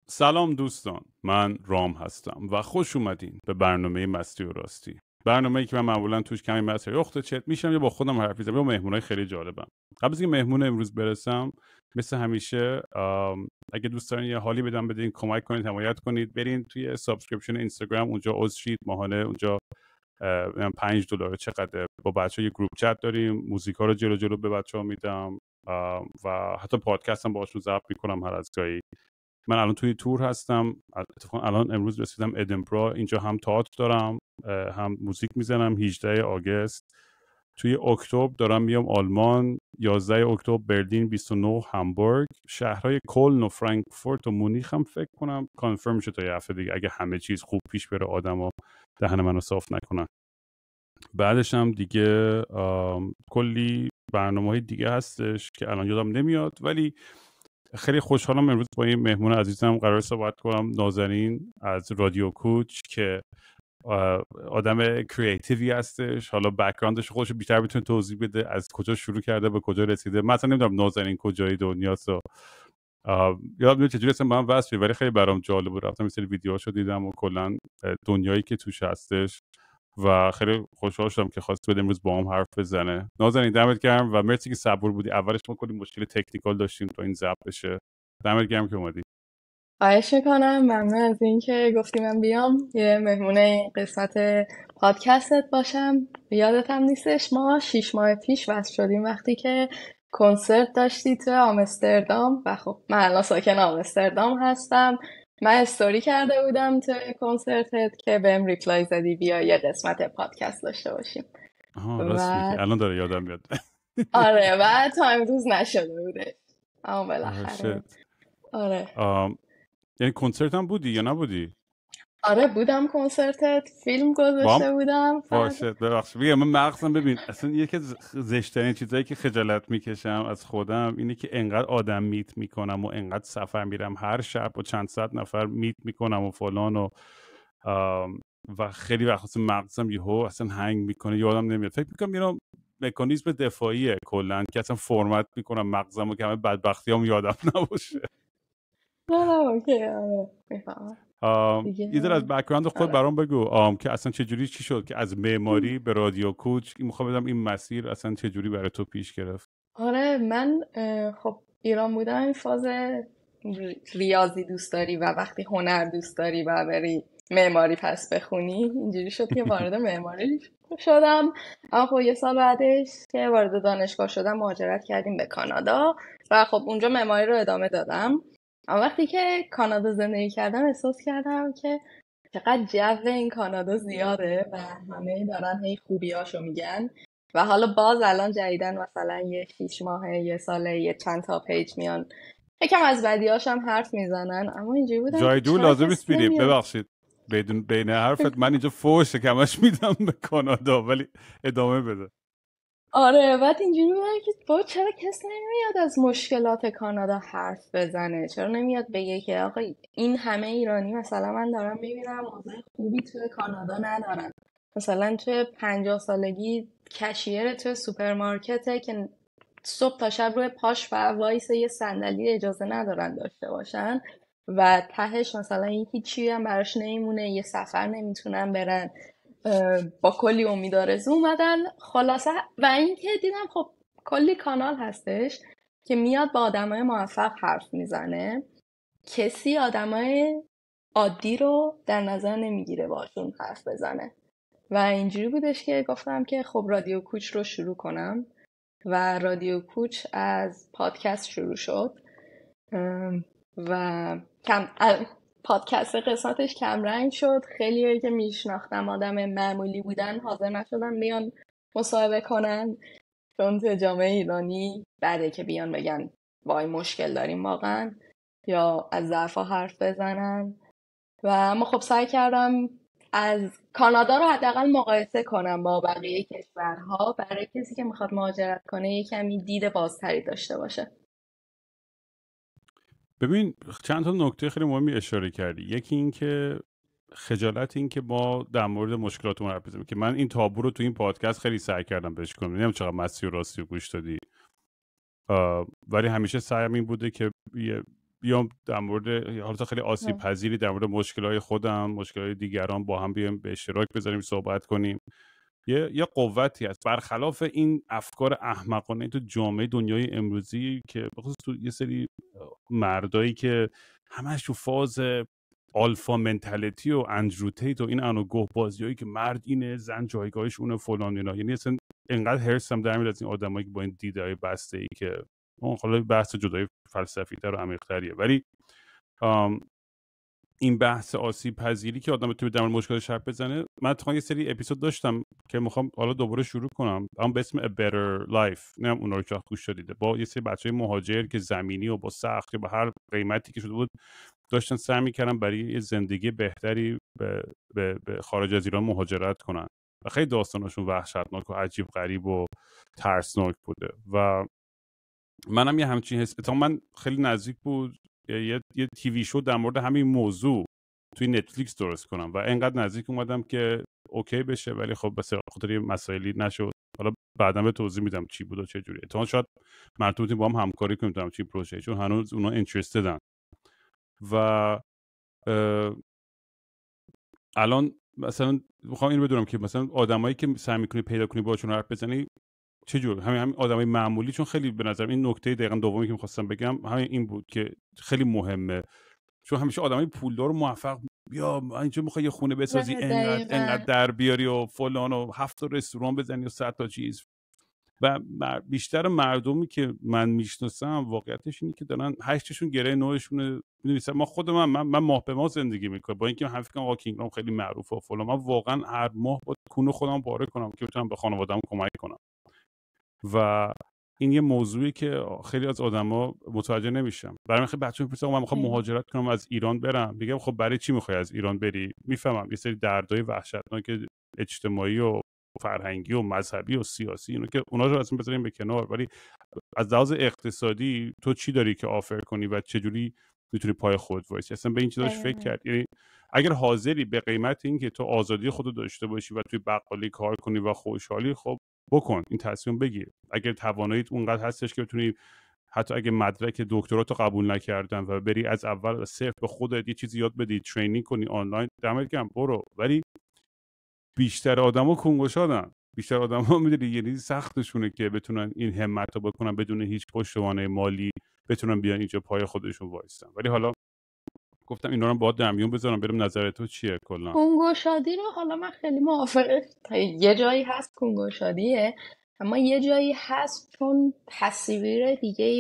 سلام دوستان، من رام هستم و خوش اومدین به برنامه مستی و راستی. برنامه‌ای که من معمولا توش کمی مستی اخت چت میشم یا با خودم حرف میزنم یا مهمونای خیلی جالبم. قبل از اینکه مهمون امروز برسم، مثل همیشه اگه دوست دارین یه حالی بدین کمک کنید، حمایت کنید، برین توی سابسکریپشن اینستاگرام، اونجا عضو شید ماهانه. اونجا $5 چقدر با بچه‌ها یه گروپ چت داریم، موزیکا رو جلو به بچه‌ها میدم و حتی پادکست هم باهاشون ضبط میکنم هر از گاهی. من الان توی تور هستم، اتفاقا الان امروز رسیدم ادنبرا. اینجا هم تئاتر دارم هم موزیک میزنم. 18 آگوست توی اکتبر دارم میام آلمان، 11 اکتبر برلین، 29 همبورگ. شهرهای کلن و فرانکفورت و مونیخ هم فکر کنم کانفرم شه تا یه هفته دیگه، اگه همه چیز خوب پیش بره، آدما دهن منو صاف نکنن. بعدش هم دیگه کلی برنامه‌های دیگه هستش که الان یادم نمیاد، ولی خیلی خوشحالم امروز با این مهمون عزیزم قرار صحبت کنم، نازنین از رادیو کوچ که آدم کریتیوی هستش. حالا بک‌گراندش خودش بیشتر میتونه توضیح بده، از کجا شروع کرده به کجا رسیده. من اصلا نمیدونم نازنین کجای دنیاست و یادم نمیاد چجوری اصلا با هم وصل شدیم، ولی خیلی برام جالب بود. رفتم یه سری ویدیوهاشو دیدم و کلا دنیایی که توش هستش و خیلی خوشحال شدم که خواست بده امروز با هم حرف بزنه. نازنین دمت گرم و مرسی که صبور بودی. اولش ما کلی مشکل تکنیکال داشتیم تا این ضبط بشه. دمت گرم که اومدی. خواهش میکنم. ممنون از این که گفتی من بیام یه مهمونه قسمت پادکستت باشم. یادتم نیستش ما 6 ماه پیش وصل شدیم وقتی که کنسرت داشتی تو آمستردام و خب من الان ساکن آمستردام هستم. من استوری کرده بودم تو کنسرتت که بهم ریپلای زدی بیا یه قسمت پادکست داشته باشیم. راست میگی، الان داره یادم میاد. آره و تا امروز نشده بوده اما بالاخره. آره یعنی کنسرت هم بودی یا نبودی؟ آره بودم کنسرتت، فیلم گذاشته بودم. باشه ببخشید بگم، من مغزم ببین اصلا یکی از زشترین چیزایی که خجالت میکشم از خودم اینه که انقدر آدم میت میکنم و انقدر سفر میرم هر شب با چند صد نفر میت میکنم و فلان و خیلی وقت اصلا مغزم یهو اصلا هنگ میکنه، یادم نمیاد. فکر میکنم اینا مکانیزم دفاعیه کلا که اصلا فرمت میکنم مغزمو که همه بدبختیام یادم نباشه. اوکی آره میفهمم. یه ذره از بک‌گراند خود برام بگو که اصلا چجوری چی شد که از معماری به رادیو کوچ میخوام بدم این مسیر اصلا چجوری برای تو پیش گرفت؟ آره من خب ایران بودم این فاز ریاضی دوست داری و وقتی هنر دوست داری و بری معماری پس بخونی، اینجوری شد که وارد معماری شدم. اما خب یه سال بعدش که وارد دانشگاه شدم مهاجرت کردیم به کانادا و خب اونجا معماری رو ادامه دادم. اما وقتی که کانادا زندگی کردم احساس کردم که چقدر جو این کانادا زیاده و همه دارن هی خوبیاشو میگن و حالا باز الان جدیدن مثلا یه 6 ماهه یه ساله یه چند تا پیج میان یکم از بدیاش هم حرف میزنن، اما اینجوری بودم جای که دور چرا لازم کسی نیست بریم، نمیاد. ببخشید بین حرفت من اینجا فوش کمش میدم به کانادا، ولی ادامه بده. آره بعد اینجوری بودن که با چرا کسی نمیاد از مشکلات کانادا حرف بزنه، چرا نمیاد بگه که آقا این همه ایرانی مثلا من دارم میبینم اوضاع خوبی توی کانادا ندارن، مثلا توی 50 سالگی کشیر توی سوپرمارکته که صبح تا شب روی پاش و وایس یه صندلی اجازه ندارن داشته باشن و تهش مثلا این هیچی هم براش نمیمونه، یه سفر نمیتونن برن، با کلی امید آرزو اومدن خلاصه. و اینکه دیدم خب کلی کانال هستش که میاد با آدمای موفق حرف میزنه، کسی آدمای عادی رو در نظر نمیگیره باشون حرف بزنه و اینجوری بودش که گفتم که خب رادیو کوچ رو شروع کنم و رادیو کوچ از پادکست شروع شد و پادکست قسمتش کم رنگ شد. خیلیه که میشناختم آدم معمولی بودن حاضر نشدن بیان مصاحبه کنن چون تو جامعه ایرانی بعده که بیان بگن وای مشکل داریم واقعا یا از ضعف‌ها حرف بزنن و اما خب سعی کردم از کانادا رو حداقل مقایسه کنم با بقیه کشورها برای کسی که میخواد مهاجرت کنه یه کمی دید بازتری داشته باشه. ببین چند تا نکته خیلی مهمی اشاره کردی. یکی این که خجالت، این که ما در مورد مشکلاتمون حرف بزنیم، که من این تابو رو تو این پادکست خیلی سعی کردم بهش کنم. نمیدونم چقدر مستی و راستی و گوش دادی، ولی همیشه سعیم این بوده که بیام در مورد حالت خیلی آسیب پذیری در مورد مشکلات خودم، مشکلات دیگران با هم بیام به اشتراک بذاریم صحبت کنیم. یه قوتی هست برخلاف این افکار احمقانه تو جامعه دنیای امروزی که بخصوص تو یه سری مردایی که همش تو فاز آلفا منتالیتی و اندرو تیت و این انوگوه بازیایی که مرد اینه، زن جایگاهش اونه، فلان اینا. یعنی اصلا انقدر هرسم در میاد از این آدمایی که با این دیدهای بسته ای که اون خلاص بحث جدای فلسفی تر و عمیق تریه. ولی این بحث آسیب پذیری که آدم تو در مورد مشکلش حرف بزنه، من تا یه سری اپیزود داشتم که میخوام حالا دوباره شروع کنم، اون به اسم A Better Life، نمیدونم اونا رو که گوش دادید، با یه سری بچهای مهاجر که زمینی و با سخت یا با هر قیمتی که شده بود داشتن سعی میکردن برای یه زندگی بهتری به خارج از ایران مهاجرت کنن و خیلی داستانشون وحشتناک و عجیب غریب و ترسناک بوده و منم یه همچین حس، تا من خیلی نزدیک بود یه تیوی شو در مورد همین موضوع توی نتفلیکس درست کنم و انقدر نزدیک اومدم که اوکی بشه، ولی خب به خاطر یه مسائلی نشد. حالا بعداً به توضیح میدم چی بود و چه جوری. احتمال شاید مرتبطی با هم همکاری کنیم تو چی پروژه، چون هنوز اونا اینترستدن. و الان مثلا میخوام اینو بدونم که مثلا آدمایی که سعی می‌کنی پیدا کنی باهاشون حرف بزنی چه جور، همین آدمای معمولی، چون خیلی به نظر این نکته دقیقاً دومی که می‌خواستم بگم همین این بود که خیلی مهمه، چون همیشه آدمای پولدار و موفق یا اینجا می‌خوای یه خونه بسازی انقدر در بیاری و فلان و 7 تا رستوران بزنی و 100 تا چیز، و بیشتر مردمی که من میشناسم واقعیتش اینه که دارن 8شون گره نوعشونه. می‌دونید ما خود من ماه به ماه زندگی میکنم، با اینکه من فکر کنم آقا کینگدام خیلی معروفه و فلان، من واقعا هر ماه با کون خودم پاره کنم که بتونم به خانواده‌ام کمک کنم. و این یه موضوعی که خیلی از آدما متوجه نمیشن. برای من خیلی بچه‌ها میپرسن من میخوام مهاجرت کنم از ایران برم، میگم خب برای چی میخوای از ایران بری؟ میفهمم یه سری دردهای وحشتناک اجتماعی و فرهنگی و مذهبی و سیاسی اینو که اونا رو اصلا بذاریم به کنار، ولی از لحاظ اقتصادی تو چی داری که آفر کنی و چه جوری میتونی پای خودت وایسی؟ اصلا به این چیزاش فکر کرد؟ یعنی اگر حاضری به قیمت این که تو آزادی خودت داشته باشی و توی بقالی کار کنی و خوشحالی، خب بکن، این تصمیم بگیر. اگر تواناییت اونقدر هستش که بتونی حتی اگه مدرک دکتراتو قبول نکردن و بری از اول صفر به خودت یه چیزی یاد بدی، ترینینگ کنی آنلاین، دمت گرم، برو. ولی بیشتر آدما کنگوشادن، بیشتر آدما میدونی یعنی سختشونه که بتونن این همت رو بکنن بدون هیچ پشتوانه مالی، بتونن بیان اینجا پای خودشون وایستن. ولی حالا گفتم اینا رو باید در میون بذارم، بریم نظر تو چیه کلا؟ کنگوشادی رو حالا من خیلی موافقه، یه جایی هست کنگوشادیه، اما یه جایی هست چون تصویر دیگه‌ای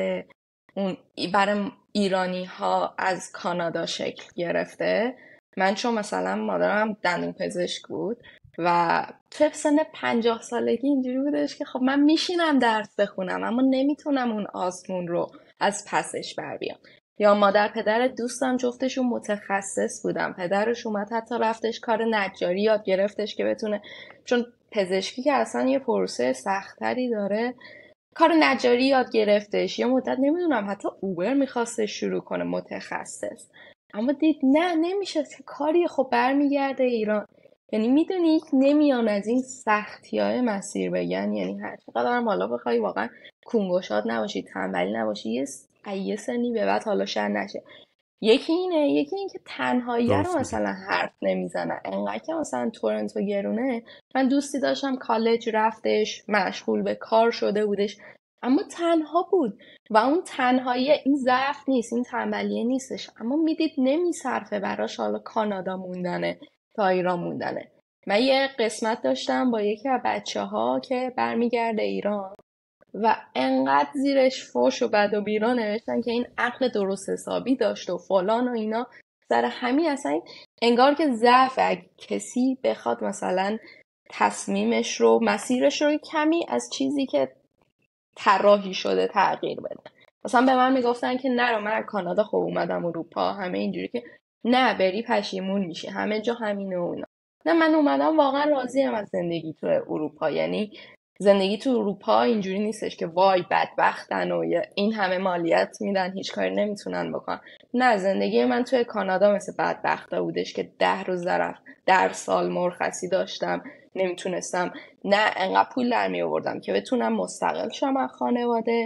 برای ایرانی ها از کانادا شکل گرفته. من چون مثلا مادرم دندون پزشک بود و تو سن 50 سالگی اینجوری بودش که خب من میشینم درس بخونم اما نمیتونم اون آزمون رو از پسش بر بیام. یا مادر پدر دوستم جفتشون متخصص بودن، پدرش اومد حتی رفتش کار نجاری یاد گرفتش که بتونه، چون پزشکی که اصلا یه پروسه سختری داره، کار نجاری یاد گرفتش. یه مدت نمیدونم حتی اوبر میخواستش شروع کنه متخصص، اما دید نه نمیشه کاری، خب برمیگرده ایران. یعنی میدونی نمیان از این سختی‌های مسیر بگن، یعنی هر چقدر هم حالا بخوای واقعا کنگوشاد نباشی، تنبلی نباشی، یه سنی به بعد حالا شاید نشه. یکی این که تنهایی رو مثلا حرف نمیزنن، انقدر که مثلا تورنتو گرونه. من دوستی داشتم کالج رفتش، مشغول به کار شده بودش، اما تنها بود و اون تنهایی این ضعف نیست، این تنبلیه نیستش، اما میدید نمیصرفه براش حالا کانادا موندنه تا ایران موندنه. من یه قسمت داشتم با یکی از بچه‌ها که برمیگرده ایران و انقدر زیرش فوش و بد و بیرا نوشتن که این عقل درست حسابی داشت و فلان و اینا. سر همین اصلا انگار که ضعف، اگه کسی بخواد مثلا تصمیمش رو، مسیرش رو کمی از چیزی که طراحی شده تغییر بده. مثلا به من میگفتن که نرو، من از کانادا خب اومدم اروپا، همه اینجوری که نه بری پشیمون میشی، همه جا همینه و اونا. نه، من اومدم واقعا راضیم از زندگی تو اروپا. یعنی زندگی تو اروپا اینجوری نیستش که وای بدبختن و این همه مالیات میدن هیچ کاری نمیتونن بکنن. نه، زندگی من توی کانادا مثل بدبختا بودش که 10 روز در سال مرخصی داشتم، نمیتونستم نه انقدر پول در می آوردم که بتونم مستقل شم از خانواده،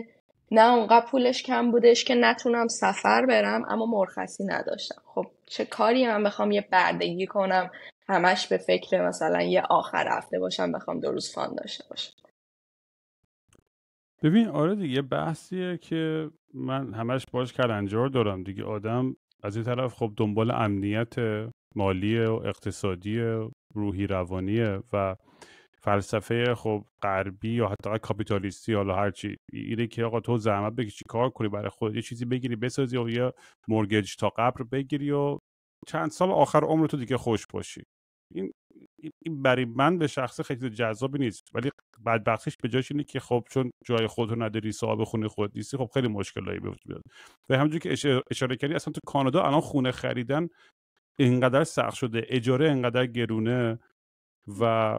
نه اونقدر پولش کم بودش که نتونم سفر برم، اما مرخصی نداشتم. خب چه کاری من بخوام یه بردگی کنم همش به فکر مثلا یه آخر هفته باشم بخوام 2 روز فان داشته باشم. ببین آره دیگه بحثیه که من همش باش کلنجار دارم دیگه. آدم از این طرف خب دنبال امنیت مالی و اقتصادی و روحی روانیه و فلسفه خب غربی یا حتی کاپیتالیستی، حالا هر چی اینه که آقا تو زحمت بکشی کار کنی برای خودت یه چیزی بگیری بسازی و یه مورگیج تا قبر بگیری و چند سال آخر عمر تو دیگه خوش باشی. این این برای من به شخص خیلی جذابی نیست، ولی بدبختیش به جاش اینه که خب چون جای خودتو نداری، صاحب خونه خودت نیستی، خب خیلی مشکلایی به وجود میاد. و همونجوری که اشاره کردی اصلا تو کانادا الان خونه خریدن اینقدر سخت شده، اجاره اینقدر گرونه و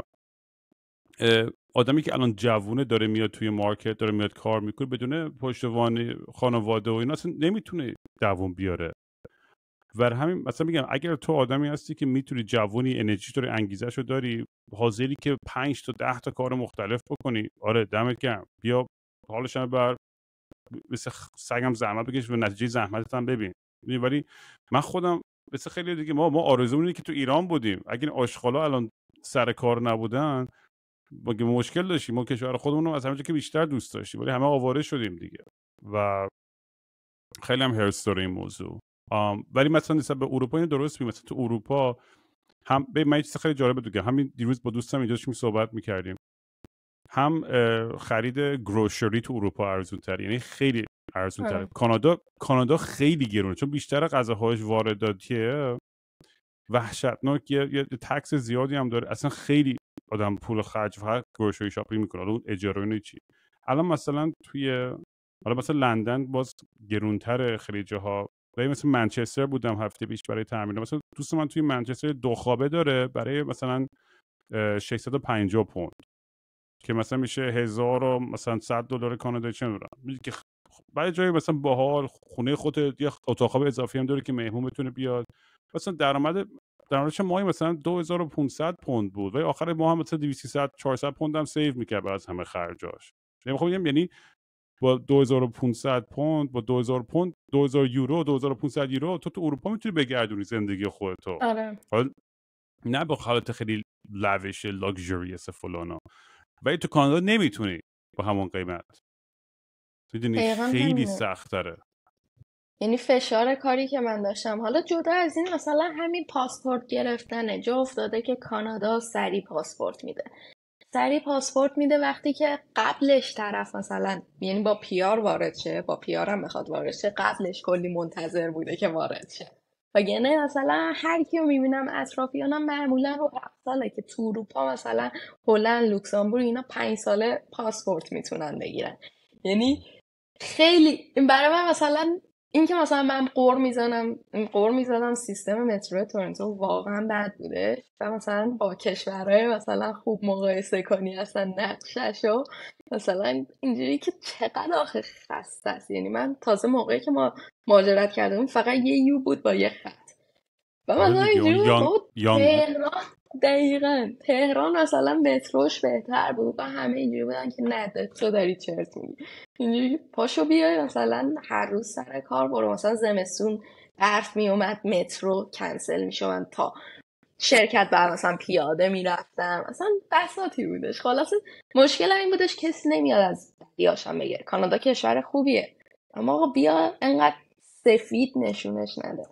آدمی که الان جوونه داره میاد توی مارکت، داره میاد کار میکنه بدون پشتوانه خانواده و اینا اصلا نمیتونه دووم بیاره. و همین مثلا میگم اگر تو آدمی هستی که میتونی جوونی، انرژی داری، انگیزه‌شو داری، حاضری که 5 تا 10 تا کار مختلف بکنی، آره دمت گرم، بیا حالش هم بر مثل سگم زحمت بکش و نتیجه زحمتت هم ببین. ولی من خودم مثل خیلی دیگه ما آرزومون اینه که تو ایران بودیم، اگه این آشغالا الان سر کار نبودن ما مشکل داشتیم. ما کشور خودمون رو از همه جا که بیشتر دوست داشتیم، ولی همه آواره شدیم دیگه و خیلی هم هرس داره این موضوع. ولی مثلا نسبت به اروپا این درست مثلا تو اروپا هم به من چیز خیلی جالب دیگه، همین دیروز با دوستم اینجا داشتیم صحبت میکردیم، هم خرید گروشری تو اروپا ارزون تر، یعنی خیلی ارزون تره. کانادا خیلی گرونه چون بیشتر غذاهاش وارداتیه، وحشتناک، یه تکس زیادی هم داره، اصلا خیلی آدم پول خرج فقط گروشری شاپینگ میکنه، اون اجاره و چی. الان مثلا حالا مثلا لندن باز گرونتره خیلی جاها، ولی مثلا منچستر بودم هفته پیش برای تعمیر، مثلا دوست من توی منچستر 2 خوابه داره برای مثلا 650 پوند که مثلا میشه 1000 و مثلا $100 کانادایی، چه میدونم که برای جای مثلا باحال، خونه خودت، یه اتاق خواب اضافی هم داره که مهمون بتونه بیاد. مثلا درآمدش ماهی مثلا 2500 پوند بود، ولی آخر ماه هم مثلا 200 400 پوند هم سیو میکرد از همه خرجاش. یعنی با 2500 پوند، با 2000 پوند، 2000 یورو، 2500 یورو تو اروپا میتونی بگردونی زندگی خودتو. آره حالا نه با حالت خیلی لویش لاکچریس فلانا، ولی تو کانادا نمیتونی با همون قیمت. میدونی دقیقا خیلی همینه. سخت داره. یعنی فشار کاری که من داشتم، حالا جدا از این مثلا همین پاسپورت گرفتنه، جا افتاده که کانادا سریع پاسپورت میده. سریع پاسپورت میده وقتی که قبلش طرف مثلا یعنی با پیار وارد شه، با پیار هم بخواد وارد شه، قبلش کلی منتظر بوده که وارد شه. وگرنه مثلا هر کیو میبینم اطرافیانم معمولا رو 7 ساله که تو اروپا مثلا هلند، لوکزامبورگ اینا 5 ساله پاسپورت میتونن بگیرن. یعنی خیلی این برای من مثلا این که مثلا من قور میزدم سیستم مترو تورنتو واقعا بد بوده و مثلا با کشورهای مثلا خوب مقایسه کنی اصلا نقشش و مثلا اینجوری که چقدر آخه خسته است. یعنی من تازه موقعی که ما مهاجرت کردیم فقط یه یو بود با یه خط و آره مثلا دیگه اینجوری اون بود بابا یانگ بود. تهران، دقیقا تهران مثلا متروش بهتر بود و همه اینجوری بودن که نه تو داری چرت میگی. اینجوری پاشو بیای مثلا هر روز سر کار برو، مثلا زمستون برف میومد مترو کنسل میشوند تا شرکت بر مثلا پیاده میرفتم، مثلا بساطی بودش. خلاصه مشکل این بودش کسی نمیاد از بدیاشم بگه. کانادا کشور خوبیه اما آقا بیا انقدر سفید نشونش نده.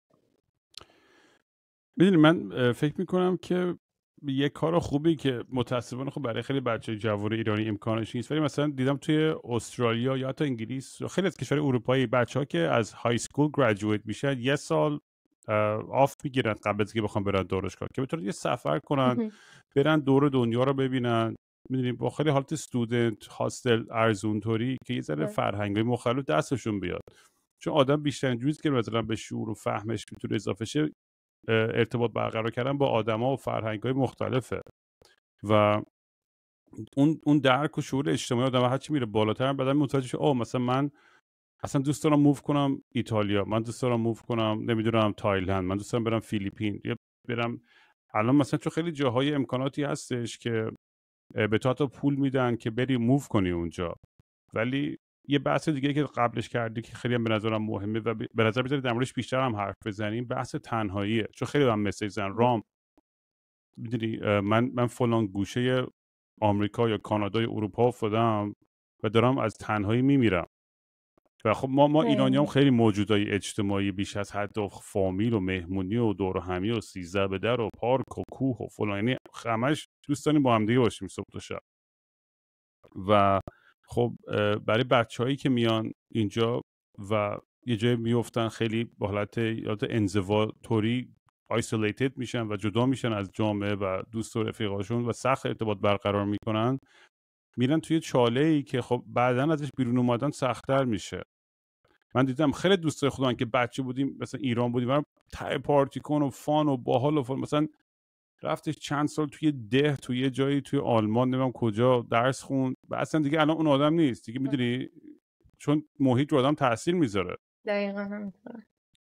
میدونی من فکر میکنم که یه کار خوبی که متاسفانه خب برای خیلی بچه جوان ایرانی امکانش نیست، ولی مثلا دیدم توی استرالیا یا حتی انگلیس و خیلی از کشورهای اروپایی بچه‌ها که از های اسکول گریجویت میشن یه سال آف میگیرن قبل از اینکه بخوام برن دانشگاه که بتونن یه سفر کنن، برن دور دنیا رو ببینن. میدونیم با خیلی حالت استودنت هاستل ارزون طوری که یه ذره فرهنگای مختلف دستشون بیاد، چون آدم بیشتر جوری که مثلا به شعور و فهمش میتونه اضافه شه ارتباط برقرار کردن با آدما و فرهنگ‌های مختلفه و اون درک و شعور اجتماعی آدم هرچی میره بالاتر بعداً متوجه شه مثلا من اصلا دوست دارم موو کنم ایتالیا، من دوست دارم موو کنم نمیدونم تایلند، من دوست دارم برم فیلیپین، یا برم الان مثلا چون خیلی جاهای امکاناتی هستش که به تو حتی پول میدن که بری موو کنی اونجا، ولی یه بحث دیگه که قبلش کردی که خیلی هم به نظرم مهمه و به نظر میاد در موردش بیشتر هم حرف بزنیم، بحث تنهاییه. چون خیلی هم مسیج زن رام میدونی من فلان گوشه آمریکا یا کانادا یا اروپا افتادم و دارم از تنهایی میمیرم. و خب ما ایرانی هم خیلی موجودای اجتماعی بیش از حد و فامیل و مهمونی و دور و همی و 13 به در و پارک و کوه و فلان، یعنی همش دوست داریم با هم دیگه باشیم صبح تا شب. و خب برای بچه‌هایی که میان اینجا و یه جای میفتن خیلی با حالت انزواتوری آیسولیتد میشن و جدا میشن از جامعه و دوست و رفیقاشون و سخت ارتباط برقرار میکنن، میرن توی چاله‌ای که خب بعداً ازش بیرون اومدن سخت‌تر میشه. من دیدم خیلی دوستای خودم که بچه بودیم مثلا ایران بودیم برام تای پارتی کن و فان و باحال و فان، مثلا رفتش چند سال توی توی یه جایی توی آلمان نمیدونم کجا درس خوند و اصلا دیگه الان اون آدم نیست دیگه، میدونی، چون محیط رو آدم تاثیر میذاره. دقیقا همینطوره.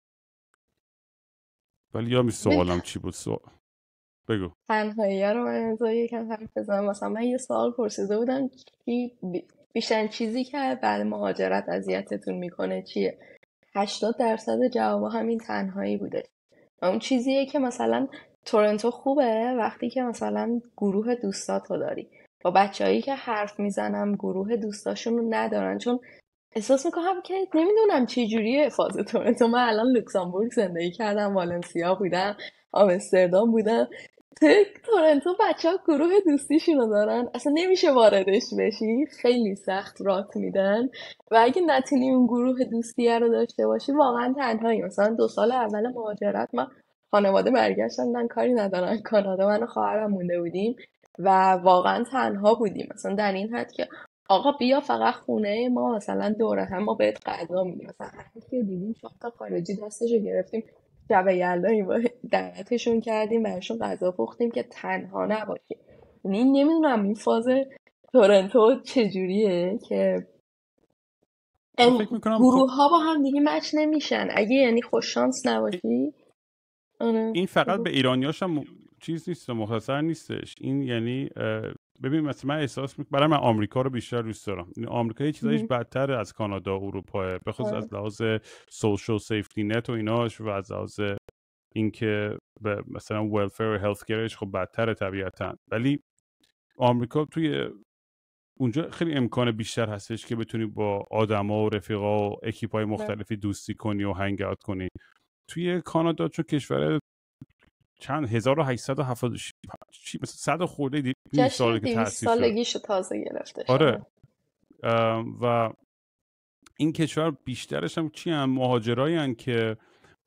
ولی یا سوالم چی بود؟ بگو. تنهایی رو من یکم حرف بزنم. مثلا من یه سوال پرسیده بودم که بیشتر چیزی که بعد مهاجرت اذیتتون میکنه چیه؟ 80% جواب همین تنهایی بوده. و اون چیزیه که مثلا تورنتو خوبه وقتی که مثلا گروه دوستاتو داری. با بچه‌هایی که حرف میزنم گروه دوستاشون رو ندارن، چون احساس میکنم که نمیدونم چه جوریه فاز تورنتو. من الان لوکزامبورگ زندگی کردم، والنسیا بودم، آمستردام بودم. تورنتو بچه ها گروه دوستیشونو دارن، اصلا نمیشه واردش بشی، خیلی سخت رات میدن و اگه نتونی اون گروه دوستیه رو داشته باشی واقعا تنهایی. مثلا 2 سال اول مهاجرت ما خانواده برگشتن کاری ندارن کانادا، من و خواهرم مونده بودیم و واقعا تنها بودیم. مثلا در این حد که آقا بیا فقط خونه ما، مثلا دوره هم ما بهت غذا میدیم. مثلا هر کی دیدیم 4 تا خارجی دستشو گرفتیم شب یلدایی با دعوتشون کردیم براشون غذا پختیم که تنها نباشیم. یعنی نمیدونم این فاز تورنتو چجوریه که فکر میکنم گروه ها با هم دیگه مچ نمیشن اگه یعنی خوش شانس نباشی. این فقط به ایرانیاش هم چیز نیست، مختصر نیستش این، یعنی ببین مثلا من احساس برای من آمریکا رو بیشتر دوست دارم. این آمریکا یه چیزایش بدتر از کانادا و اروپا، به خصوص از لحاظ سوشال سیفتی نت و ایناش و از لحاظ اینکه مثلا ولفر و هلت کیرش خب بدتره طبیعتا. ولی آمریکا توی اونجا خیلی امکان بیشتر هستش که بتونی با آدما و رفیقا و اکیپای مختلفی دوستی کنی و هنگ اوت کنی. توی کانادا چون کشور چند 1876 مثلا 100 خورده جشن ساله که 200 تأسیس شد. سالگیشو تازه گرفته. آره. و این کشور بیشترش هم چی هم مهاجرایی هن که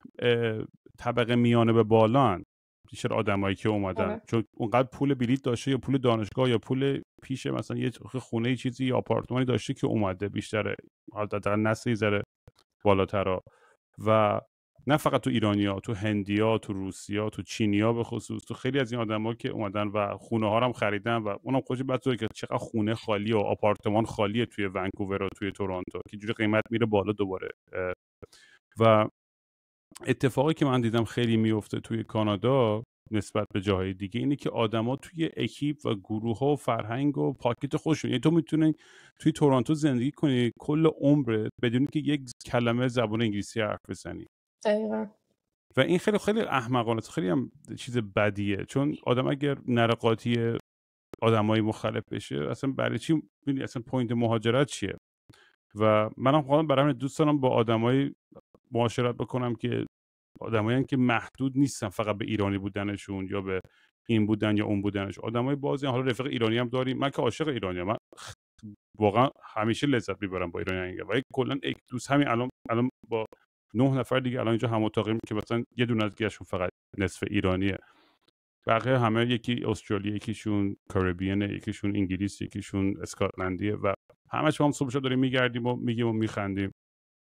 طبقه میانه به بالا هن. بیشتر آدمایی که اومدن چون اونقدر پول بلیط داشته یا پول دانشگاه یا پول پیش مثلا یه خونه چیزی یا آپارتمانی داشته که اومده، بیشتره حالتا نسلی زره بالاترا. و نه فقط تو ایرانیا، تو هندیا، تو روسیا، تو چینیا به خصوص، تو خیلی از این آدما که اومدن و خونه ها رو هم خریدن و اونم خودش بحثه که چقدر خونه خالی و آپارتمان خالیه توی ونکوور و توی تورنتو که جوری قیمت میره بالا دوباره. و اتفاقی که من دیدم خیلی میفته توی کانادا نسبت به جاهای دیگه اینه که آدما توی اکیپ و گروه ها و فرهنگ و پاکت خودشون، یعنی تو میتونی توی تورنتو زندگی کنی کل عمرت بدون که یک کلمه زبان انگلیسی حرف بزنی. دقیقاً. و این خیلی خیلی احمقانه، خیلی هم چیز بدیه، چون آدم اگر نرقاتی آدمای مختلف بشه اصلا برای چی اصلا پوینت مهاجرت چیه؟ و منم خودم برای دوست دارم با آدمای معاشرت بکنم که آدمایی که محدود نیستن فقط به ایرانی بودنشون یا به این بودن یا اون بودنش. آدمای بازی، حالا رفیق ایرانی هم داریم، من که عاشق ایرانیام، من واقعا همیشه لذت میبرم با ایرانیان و کلا دوست همین الان با 9 نفر دیگه الان اینجا هم اتاقیم که مثلا یه دونه از دیگه‌شون فقط نصف ایرانیه، بقیه همه یکی استرالیا، یکیشون کارائیبیانه، یکیشون انگلیس، یکیشون اسکاتلندیه و همش هم صبح داریم میگردیم و میگیم و میخندیم.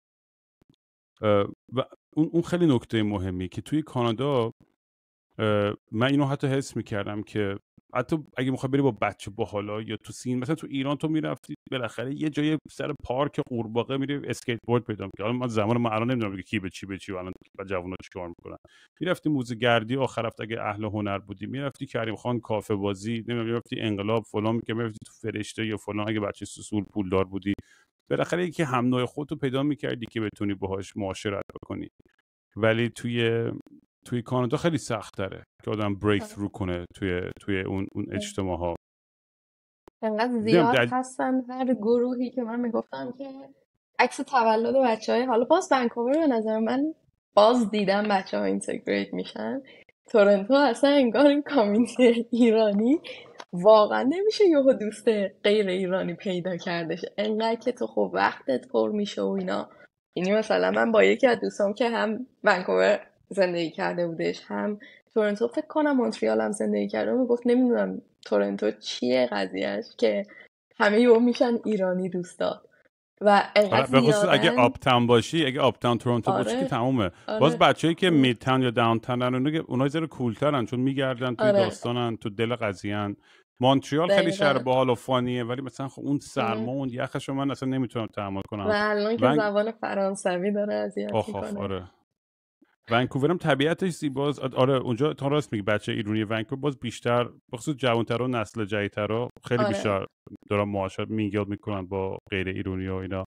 و اون خیلی نکته مهمی که توی کانادا من اینو حتی حس میکردم که حتی اگه میخوای بری با بچه باحالا یا تو سین، مثلا تو ایران تو میرفتی بالاخره یه جای سر پارک قورباغه میری اسکیت بورد پیدا می‌کردی. حالا من زمان ما الان نمیدونم کی به چی و الان جوونا چیکار میکنن. میرفتی موزه گردی آخر هفته اگه اهل هنر بودی، میرفتی کریم خان کافه بازی، نمیدونم میرفتی انقلاب فلان، که میرفتی تو فرشته یا فلان اگه بچه سوسول پولدار بودی. بالاخره یکی هم نوع خودتو پیدا میکردی که بتونی باهاش معاشرت بکنی. ولی توی کانادا خیلی سخت تره که آدم بریک ثرو کنه توی اون اجتماع ها. انقدر زیاد هستن هر گروهی که من میگفتم که عکس تولد بچهای، حالا باز ونکوور به نظر من باز دیدم بچه ها اینتگریت میشن. تورنتو اصلا انگار این کامیونیتی ایرانی واقعا نمیشه یهو دوست غیر ایرانی پیدا کردش، انقدر که تو خب وقتت پر میشه و اینا. یعنی مثلا من با یکی از دوستام که هم ونکوور زندگی کرده بودش هم تورنتو، فکر کنم مونتریال هم زندگی کرده، میگفت نمیدونم تورنتو چیه قضیهش که همه یهو میشن ایرانی دوستا و انقدر به خصوص اگه زیادن. آپتاون باشی، اگه آپتاون تورنتو باشی که تمومه. باز بچه‌ای که میدتاون یا داونتاونن اونها زیر کولترن چون میگردن توی داستانن، تو دل قضیه‌ان. مونتریال خیلی شهر باحال و فانیه ولی مثلا خب اون سرما اون یخشو من اصلا نمیتونم تحمل کنم. و الان که زبان فرانسوی داره اذیت میکنه. آره. ونکوور هم طبیعتش زیباست. آره اونجا تو راست میگی، بچه ایرانی ونکوور باز بیشتر بخصوص جوان‌ترا و نسل جدیدترا خیلی بیشتر دارن معاشرت میگیاد میکنن با غیر ایرانی و اینا.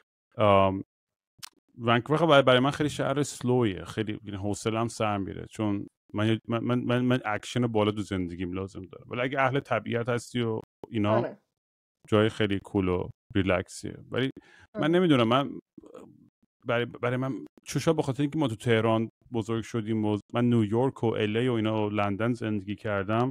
ونکوور برای من خیلی شهر سلویه، خیلی حوصله‌ام سر میره چون من اکشن بالا تو زندگیم لازم دارم. ولی اگه اهل طبیعت هستی و اینا جای خیلی کول و ریلکسیه. ولی من نمیدونم، من برای من چوشا به خاطر اینکه ما تو تهران بزرگ شدیم و من نیویورک و الی و اینا و لندن زندگی کردم،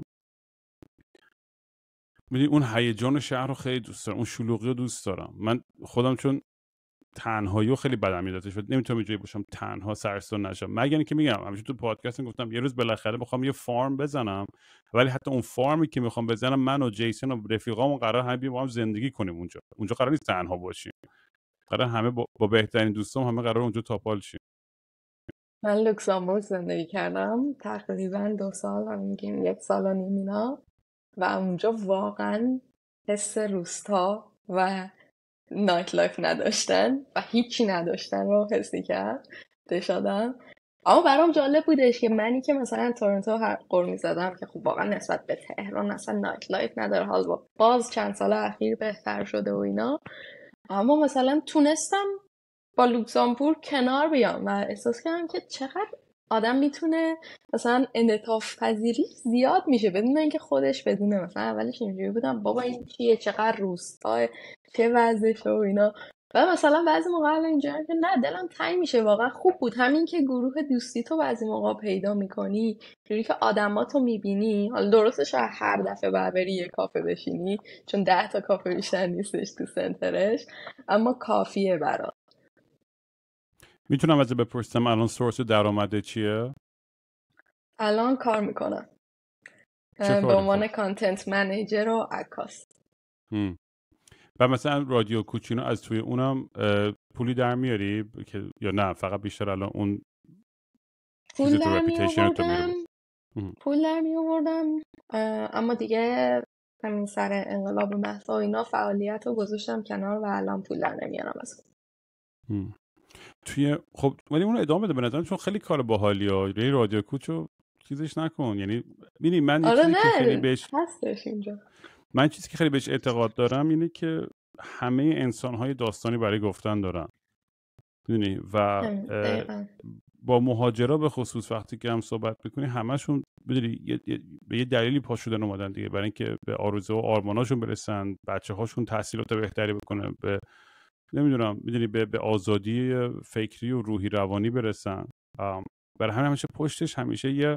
میدونی اون هیجان شهر رو خیلی دوست دارم، اون شلوغی رو دوست دارم. من خودم چون تنهایی رو خیلی بدم میادش و نمیتونم اینجوری باشم تنها سرستون نشم، مگر اینکه میگم همیشه تو پادکست گفتم یه روز بالاخره بخوام یه فارم بزنم، ولی حتی اون فارمی که میخوام بزنم من و جیسون و رفیقامون قرار همه با هم زندگی کنیم اونجا قرار نیست تنها باشیم، قرار همه با بهترین دوستام همه قرار اونجا تاپال شیم. من لوکزامبورگ زندگی کردم تقریبا 2 سال و میگیم 1 سال و نیم اینا، و اونجا واقعا حس روستا و نایت لایف نداشتن و هیچی نداشتن رو حسی کرد شدم. اما برام جالب بودش که منی که مثلا تورنتو هر قرمی زدم که خب واقعا نسبت به تهران اصلا نایت لایف نداره، حال باز چند سال اخیر بهتر شده و اینا، اما مثلا تونستم با لوکزامبورگ کنار بیام و احساس کردم که چقدر آدم میتونه مثلا انعطاف پذیری زیاد میشه بدون اینکه خودش بدونه. مثلا اولش اینجوری بودم بابا این چیه، چقدر روستاه، چه وضعشه و اینا، و مثلا بعضی موقع اینجوری که نه دلم تنگ میشه. واقعا خوب بود همین که گروه دوستی تو بعضی موقع پیدا میکنی، جوری که آدماتو میبینی. حالا درسته شاید هر دفعه بری یه کافه بشینی چون 10 تا کافه بیشتر نیستش تو سنترش، اما کافیه برات. میتونم ازت بپرسم الان سورس درآمده چیه؟ الان کار میکنم به عنوان کانتنت منیجر و عکاس. و مثلا رادیو کوچینو از توی اونم پولی در میاری که یا نه فقط بیشتر الان اون پول در می آوردم اما دیگه همین سر انقلاب مهسا و اینا فعالیت رو گذاشتم کنار و الان پول در نمیارم از توی خب ولی اون ادامه بده به نظرم چون خیلی کار باحالیه. یعنی رادیو کوچو چیزش نکن، یعنی ببین من یه چیزی که خیلی بهش هستش اینجا، من چیزی که خیلی بهش اعتقاد دارم اینه که همه انسان‌های داستانی برای گفتن دارن، میدونی، و با مهاجرا به خصوص وقتی که هم صحبت میکنی همشون بدونی به یه دلیلی پا شدن اومدن دیگه، برای اینکه به آرزو و آرماناشون برسن، بچه‌هاشون تحصیلات بهتری بکنن، به نمیدونم میدونی به آزادی فکری و روحی روانی برسن. برای همین همیشه پشتش همیشه یه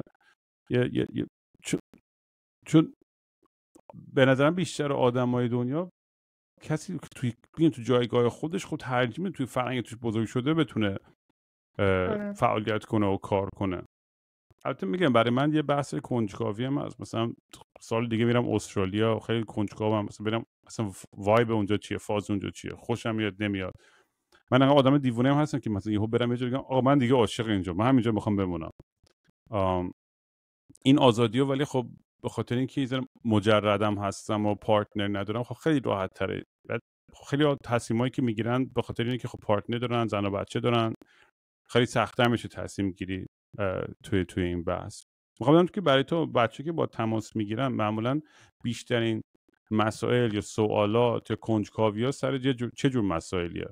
چون به نظرم بیشتر آدمای دنیا کسی تو جایگاه خودش خود ترجیح میده توی فرهنگ توش بزرگ شده بتونه فعالیت کنه و کار کنه. البته میگم برای من یه بحث کنجکاوی هم هست، مثلا سال دیگه میرم استرالیا، خیلی کنجکاوم مثلا برم مثلا وایب اونجا چیه، فاز اونجا چیه، خوشم میاد نمیاد. من انقدر آدم دیوونه هم هستم که مثلا یهو برم یه جا بگم آقا من دیگه عاشق اینجا، من همینجا میخوام بمونم. این آزادیو ولی خب به خاطر اینکه یه مجردم هستم و پارتنر ندارم خب خیلی راحت تره. خیلی تصمیمایی که میگیرن به خاطر اینه که خب پارتنر دارن، زن و بچه دارن، خیلی سخت‌تر میشه تصمیم گیری توی این بحث. میخوام بگم که برای تو بچه که با تماس میگیرن معمولا بیشترین مسائل یا سوالات یا کنجکاوی ها سر چه جور مسائلیه؟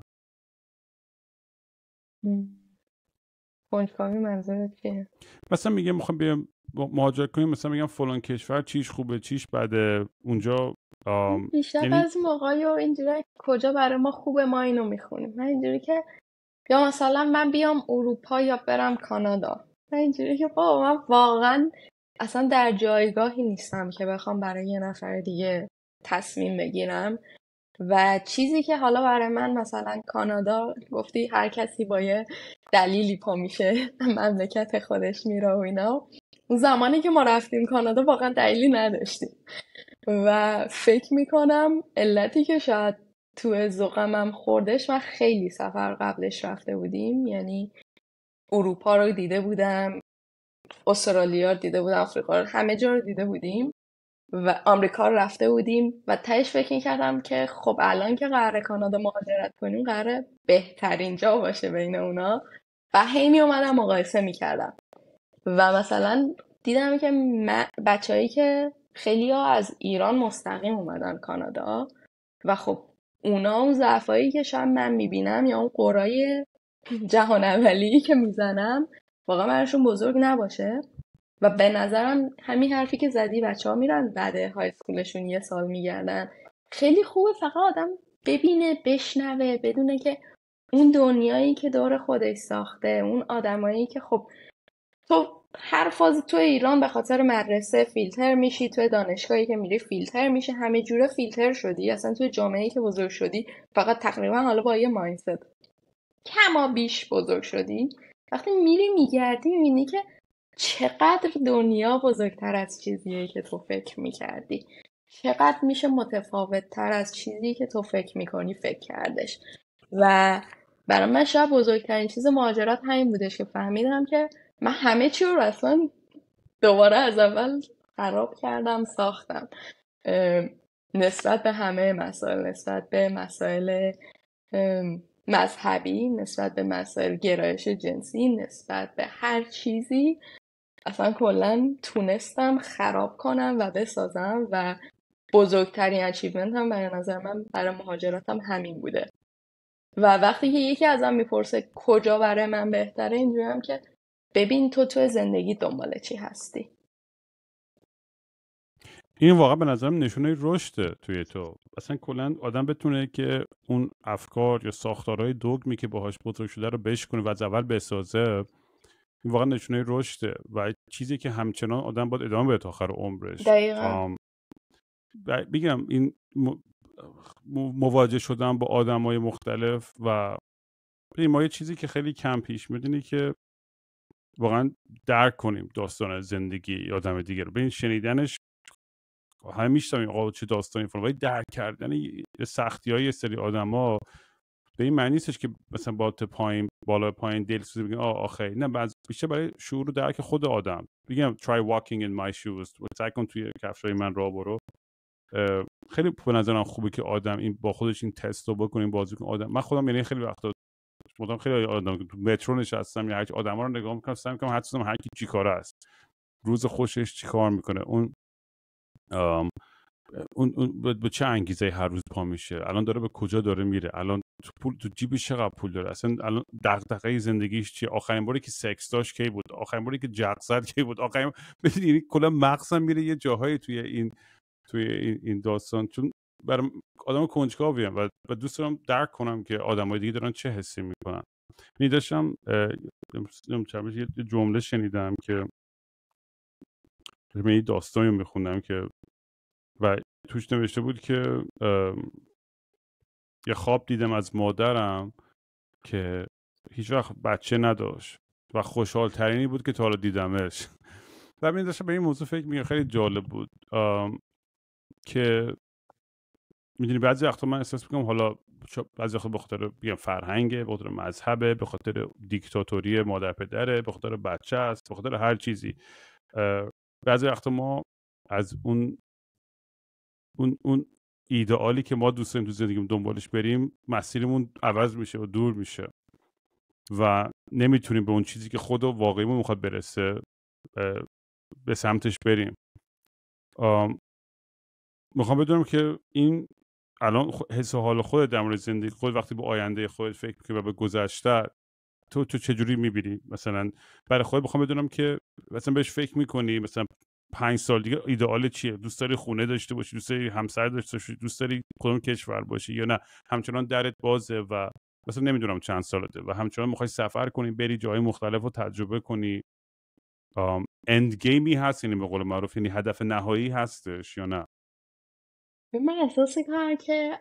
کنجکاوی منظورت چیه؟ مثلا میگه میخوام بیام مهاجرت کنیم، مثلا میگم فلان کشور چیش خوبه چیش بده اونجا. بیشتر یعنی از موقعی و اینجوری کجا برای ما خوبه ما اینو میخونیم. من اینجوری که یا مثلا من بیام اروپا یا برم کانادا، من اینجوری که بابا من واقعا اصلا در جایگاهی نیستم که بخوام برای یه نفر دیگه تصمیم بگیرم. و چیزی که حالا برای من مثلا کانادا، گفتی هر کسی با یه دلیلی پا میشه مملکت خودش میره و اینا، اون زمانی که ما رفتیم کانادا واقعا دلیلی نداشتیم و فکر میکنم علتی که شاید تو ذوقم خوردش، من خیلی سفر قبلش رفته بودیم، یعنی اروپا رو دیده بودم، استرالیا رو دیده بودم، آفریقا رو، همه جا رو دیده بودیم و آمریکا رو رفته بودیم و تهش فکر میکردم که خب الان که قراره کانادا مهاجرت کنیم قراره بهترین جا باشه بین اونا و هی میومدم مقایسه میکردم و مثلا دیدم که بچه‌هایی که خیلی ها از ایران مستقیم اومدن کانادا و خب اونا اون ضعفایی که شاید من میبینم یا اون قرای جهان اولی که میزنم واقعا براشون بزرگ نباشه و به نظرم همین حرفی که زدی، بچه ها میرن بعد های سکولشون یه سال میگردن، خیلی خوبه فقط آدم ببینه بشنوه بدونه که اون دنیایی که دور خودش ساخته، اون آدمایی که خب تو هر فاز تو ایران به خاطر مدرسه فیلتر میشی، تو دانشگاهی که میری فیلتر میشه، همه جوره فیلتر شدی، اصلا تو جامعه‌ای که بزرگ شدی فقط تقریبا حالا با یه مایندست کما بیش بزرگ شدی، وقتی میری میگردی میبینی که چقدر دنیا بزرگتر از چیزیه که تو فکر میکردی، چقدر میشه متفاوت تر از چیزی که تو فکر میکنی فکر کردش. و برای من شاید بزرگترین چیز مهاجرت همین بودش که فهمیدم که من همه چی رو اصلا دوباره از اول خراب کردم ساختم، نسبت به همه مسائل، نسبت به مسائل مذهبی، نسبت به مسائل گرایش جنسی، نسبت به هر چیزی اصلا کلا تونستم خراب کنم و بسازم و بزرگترین اچیومنت هم برای نظر من برای مهاجرتم همین بوده. و وقتی که یکی ازم میپرسه کجا برای من بهتره، اینجوریم که ببین تو زندگی دنبال چی هستی. این واقعا به نظرم نشونه رشده توی تو. اصلا کلا آدم بتونه که اون افکار یا ساختارهای دوگمی که باهاش بزرگ شده رو بشکنه و از اول بسازه، این واقعا نشونه رشده و چیزی که همچنان آدم باید ادامه بده تا آخر عمرش. دقیقا. بگم این مواجه شدن با آدمای مختلف و ما یه چیزی که خیلی کم پیش میدونی که واقعا درک کنیم داستان زندگی آدم دیگه رو. ببین شنیدنش همه میشتم آقا چه داستانی ولی درک کردن سختی‌های یه سری آدما به این معنی نیستش که مثلا بالا پایین دلسوزی بگن آخه نه، بیشتر برای شعور و درک خود آدم. بگم try walking in my shoes، سعی کن توی کفشای من راه برو. خیلی به نظرم خوبه که آدم این با خودش این تست رو بکنه، بازی کنه. آدم من خودم یعنی خیلی وقتا خیلی آدم تو مترو نشستم یا هر آدما رو نگاه میکنم، سعی میکنم حدس بزنم هر کی چیکاره است، روز خوشش چیکار میکنه، اون به چه انگیزه هر روز پا میشه، الان داره به کجا داره میره، الان تو جیبش چقدر پول داره، اصلا الان دغدغه زندگیش چیه، آخرین باری که سکس داشت کی بود، آخرین باری که جق زد کی بود، یعنی کلا مغزم میره یه جاهایی توی این داستان. چون برای آدم کنجکاویم و دوست دارم درک کنم که آدمای دیگه دارن چه حسی میکنن. می داشتم یه جمله شنیدم که یه داستانی میخوندم که و توش نوشته بود که یه خواب دیدم از مادرم که هیچ وقت بچه نداشت و خوشحال ترینی بود که تا حالا دیدمش. و من داشتم به این موضوع فکر می‌کردم، خیلی جالب بود که میدونی بعضی وقتا من احساس میکنم حالا بعضی وقتا به خاطر فرهنگه، به خاطر مذهبه، به خاطر دیکتاتوری مادر پدره، به خاطر بچه است، به خاطر هر چیزی، بعضی وقتا ما از اون ایدئالی که ما دوست داریم تو زندگیمون دنبالش بریم مسیرمون عوض میشه و دور میشه و نمیتونیم به اون چیزی که خود واقعیمون میخواد برسه به سمتش بریم. میخوام بدونم که این الان حس و حال خودت در مورد زندگی خود وقتی به آینده خودت فکر می‌کنی و به گذشته تو چجوری می‌بینی؟ مثلا برای خودت میخوام بدونم که مثلا بهش فکر می‌کنی مثلا 5 سال دیگه ایدئال چیه؟ دوست داری خونه داشته باشی، دوست داری همسر داشته باشی، دوست داری کدوم کشور باشی، یا نه همچنان درت بازه و مثلا نمیدونم چند سالته و همچنان میخوای سفر کنی، بری جای مختلف رو تجربه کنی؟ اند گیمی هست، یعنی به قول معروف یعنی هدف نهایی هستش یا نه؟ من احساس میکنم که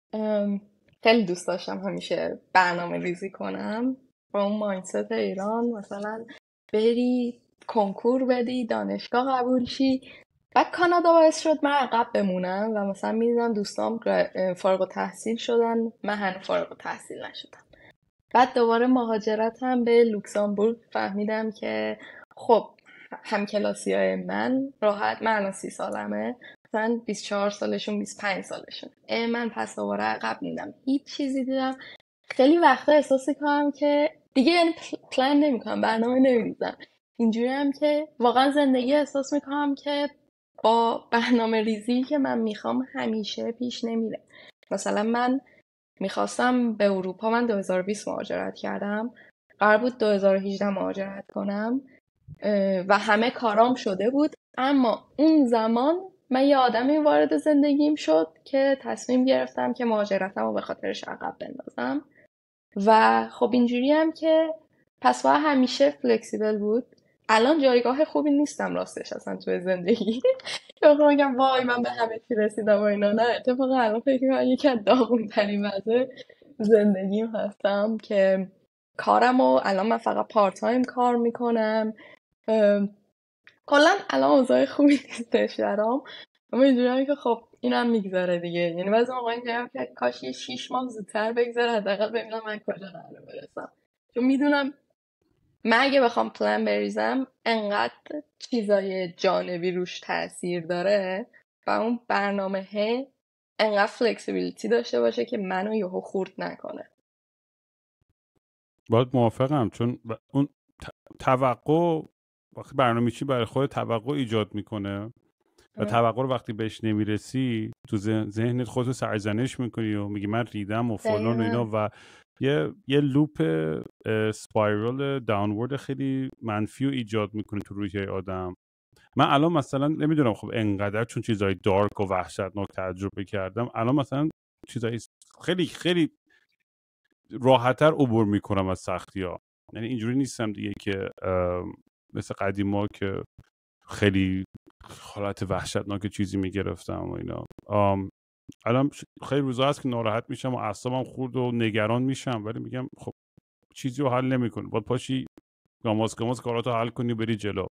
خیلی دوست داشتم همیشه برنامه ریزی کنم با اون مایندست ایران، مثلا بری کنکور بدی، دانشگاه قبول شی. بعد کانادا باعث شد من عقب بمونم و مثلا میدیدم دوستام فارغ التحصیل شدن، من هنوز فارغ التحصیل نشدم. بعد دوباره مهاجرتم به لوکزامبورگ، فهمیدم که خب همکلاسی های من راحت، من الان 30 سالمه، مثلا 24 سالشون 25 سالشون، من پس دوباره عقب موندم، هیچ چیزی دیدم. خیلی وقتا احساس کنم که دیگه یعنی پلان نمیکنم، برنامه نمیریزم، اینجوری هم که واقعا زندگی احساس میکنم که با برنامه ریزی که من میخوام همیشه پیش نمیره. مثلا من میخواستم به اروپا، من 2020 مهاجرت کردم، قرار بود 2018 مهاجرت کنم و همه کارام شده بود، اما اون زمان من یه آدمی وارد زندگیم شد که تصمیم گرفتم که مهاجرتم رو به خاطرش عقب بندازم و خب اینجوری هم که پس باید همیشه فلکسیبل بود. الان جایگاه خوبی نیستم راستش اصلا توی زندگی بخوام بگم وای من به همه چی رسیدم و اینا، نه اتفاقا الان فکر می‌کنم یکی از داغون‌ترین وضع زندگیم هستم که کارم و الان من فقط پارت تایم کار میکنم. کلا الان اوضاع خوبی نیستش برام، اما اینجوریه که خب اینم میگذره دیگه. یعنی بعضی موقع اینجوریه که کاش یه 6 ماه زودتر بگذره، حداقل ببینم من کجا قراره برسم، چون میدونم من اگه بخوام پلان بریزم انقدر چیزای جانبی روش تاثیر داره و اون برنامه انقدر فلکسیبیلیتی داشته باشه که منو یهو خورد نکنه. باید موافقم، چون اون توقع وقتی برنامه چی برای خود توقع ایجاد میکنه و توقع رو وقتی بهش نمیرسی تو ذهنت خودتو سرزنش میکنی و میگی من ریدم و فلان و اینا و یه لوپ سپایرال داونورد خیلی منفی رو ایجاد میکنه تو روحیه آدم. من الان مثلا نمیدونم خب انقدر چون چیزای دارک و وحشتناک تجربه کردم، الان مثلا چیزای خیلی خیلی راحت‌تر عبور میکنم از سختی‌ها. یعنی اینجوری نیستم دیگه که مثل قدیما که خیلی حالت وحشتناک چیزی میگرفتم و اینا. الان خیلی روزا هست که ناراحت میشم و اعصابم خورد و نگران میشم، ولی میگم خب چیزی رو حل نمیکنه، باید پاشی گاماز کاراتو حل کنی بری جلو.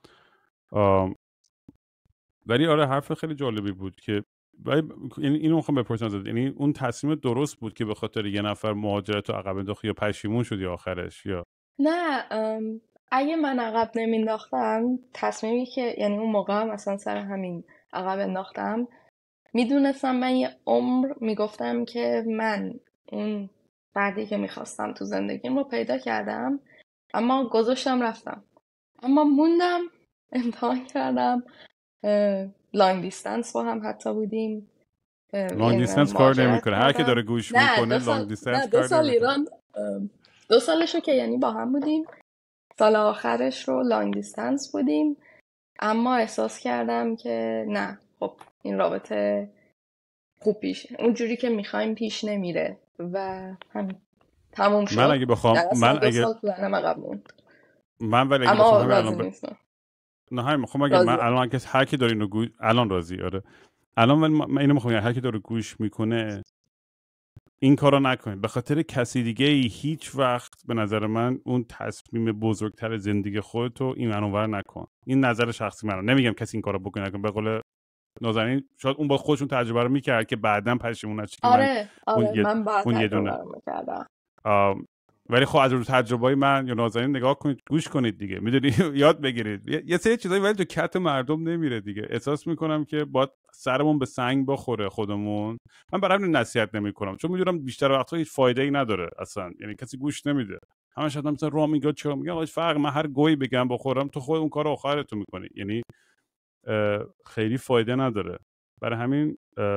ولی آره حرف خیلی جالبی بود که اینو میخوام بپرسم، یعنی اون تصمیم درست بود که به خاطر یه نفر مهاجرت رو عقب انداخت یا پشیمون شدی آخرش؟ یا نه، اگه من عقب نمینداختم تصمیمی که یعنی اون موقع مثلا سر همین عقب انداختم، میدونستم من یه عمر میگفتم که من اون فردی که میخواستم تو زندگیم رو پیدا کردم، اما گذاشتم رفتم، اما موندم امتحان کردم، لانگ دیستنس با هم حتی بودیم. لانگ یعنی من دیستنس کار مهاجرت نمیکنه، هر کی کردم. داره گوش نه میکنه 2 سال، لانگ نه دیستنس 2 کار سال نمیکنه. ایران، 2 سالشو که یعنی با هم بودیم، سال آخرش رو لانگ دیستنس بودیم، اما احساس کردم که نه خب این رابطه خوب اونجوری که میخوایم پیش نمیره و همین تموم شد. من اگه بخوام در 2 سال پلنم عقب موند، من ولی اگه اما بخوام همین راضی الان نیستم. نه همین میخوام اگه من راضی الان که هر کی داره اینو گوش الان راضی آره الان من اینو میخوام هر کی داره گوش میکنه این کارو نکنید، به خاطر کسی دیگه هیچ وقت به نظر من اون تصمیم بزرگتر زندگی خودتو این منور نکن. این نظر شخصی منه، نمیگم کسی این کارو بکنه نکن، به قول نازنین شاید اون با خودشون تجربه رو میکرد که بعداً پشیمون نشه که من آره من بعد اون یه تجربه دونه رو میکردم. ولی خب از رو تجربه‌ای من یا نازنین نگاه کنید، گوش کنید دیگه، میدونی یاد بگیرید یه سری چیزایی ولی تو کت مردم نمیره دیگه. احساس میکنم که باید سرمون به سنگ بخوره خودمون. من برای همین نصیحت نمیکنم، چون میدونم بیشتر وقتا هیچ فایده‌ای نداره اصلا، یعنی کسی گوش نمیده. همش آدم مثلا راه میگه چرا میگه آقا فرق، من هر گویی بگم بخورم تو خود اون کارو آخرتون میکنی، یعنی خیلی فایده نداره. برای همین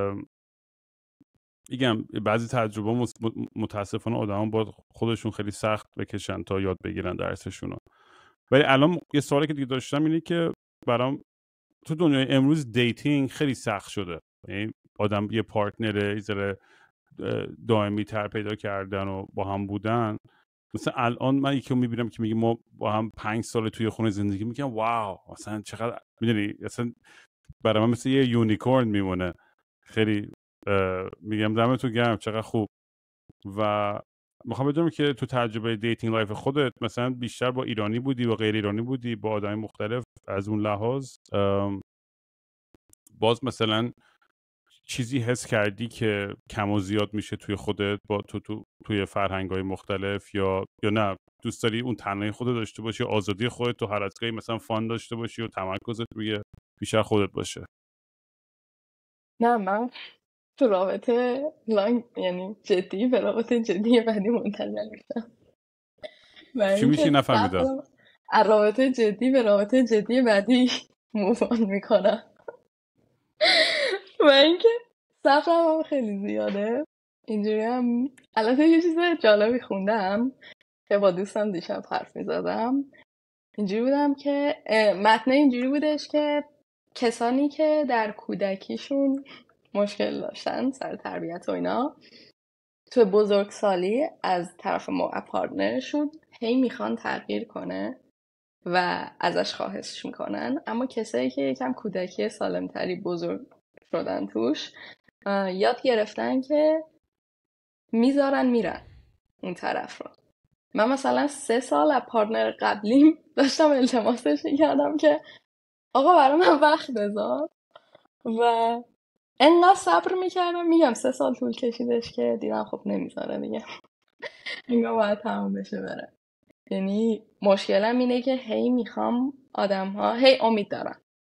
میگم بعضی تجربه متاسفانه آدما با خودشون خیلی سخت بکشن تا یاد بگیرن درسشونو. ولی الان یه سوالی که دیگه داشتم اینه که برام تو دنیای امروز دیتینگ خیلی سخت شده. یعنی آدم یه پارتنر یه ذره دائمی تر پیدا کردن و با هم بودن. مثلا الان من یکی رو میبینم که میگه ما با هم 5 سال توی خونه زندگی میکنم، واو مثلا چقدر، میدونی اصلا برای من مثل یه یونیکورن میمونه. خیلی میگم دمتون گرم، چقدر خوب. و میخوام بدونم که تو تجربه دیتینگ لایف خودت مثلا بیشتر با ایرانی بودی، با غیر ایرانی بودی، با آدمای مختلف، از اون لحاظ باز مثلا چیزی حس کردی که کم و زیاد میشه توی خودت با توی فرهنگ‌های مختلف، یا نه دوست داری اون تنهایی خودت داشته باشی، آزادی خودت تو هر از گاهی مثلا فان داشته باشی و تمرکزت روی بیشتر خودت باشه؟ نه من تو رابطه لانگ یعنی جدی به رابطه جدی بعدی منتقل میشم. برای چی میشی؟ اینکه نفهمیدم. از رابطه جدی به رابطه جدی بعدی موفان میکنم. و اینکه صبرم هم خیلی زیاده. اینجوری هم البته یه چیز جالبی خوندم که با دوستم دیشب حرف میزدم. اینجوری بودم که متن اینجوری بودش که کسانی که در کودکیشون مشکل داشتن سر تربیت و اینا، تو بزرگسالی از طرف پارتنرشون هی میخوان تغییر کنه و ازش خواهش میکنن، اما کسایی که یکم کودکی سالمتری بزرگ شدن توش یاد گرفتن که میذارن میرن اون طرف رو. من مثلا 3 سال از پارتنر قبلیم داشتم التماسش میکردم که آقا برای من وقت بذار و انقدر صبر میکردم. میگم 3 سال طول کشیدش که دیدم خب نمیذاره دیگه، انگار باید تموم بشه بره. یعنی مشکلم اینه که هی میخوام آدم ها هی امید دارن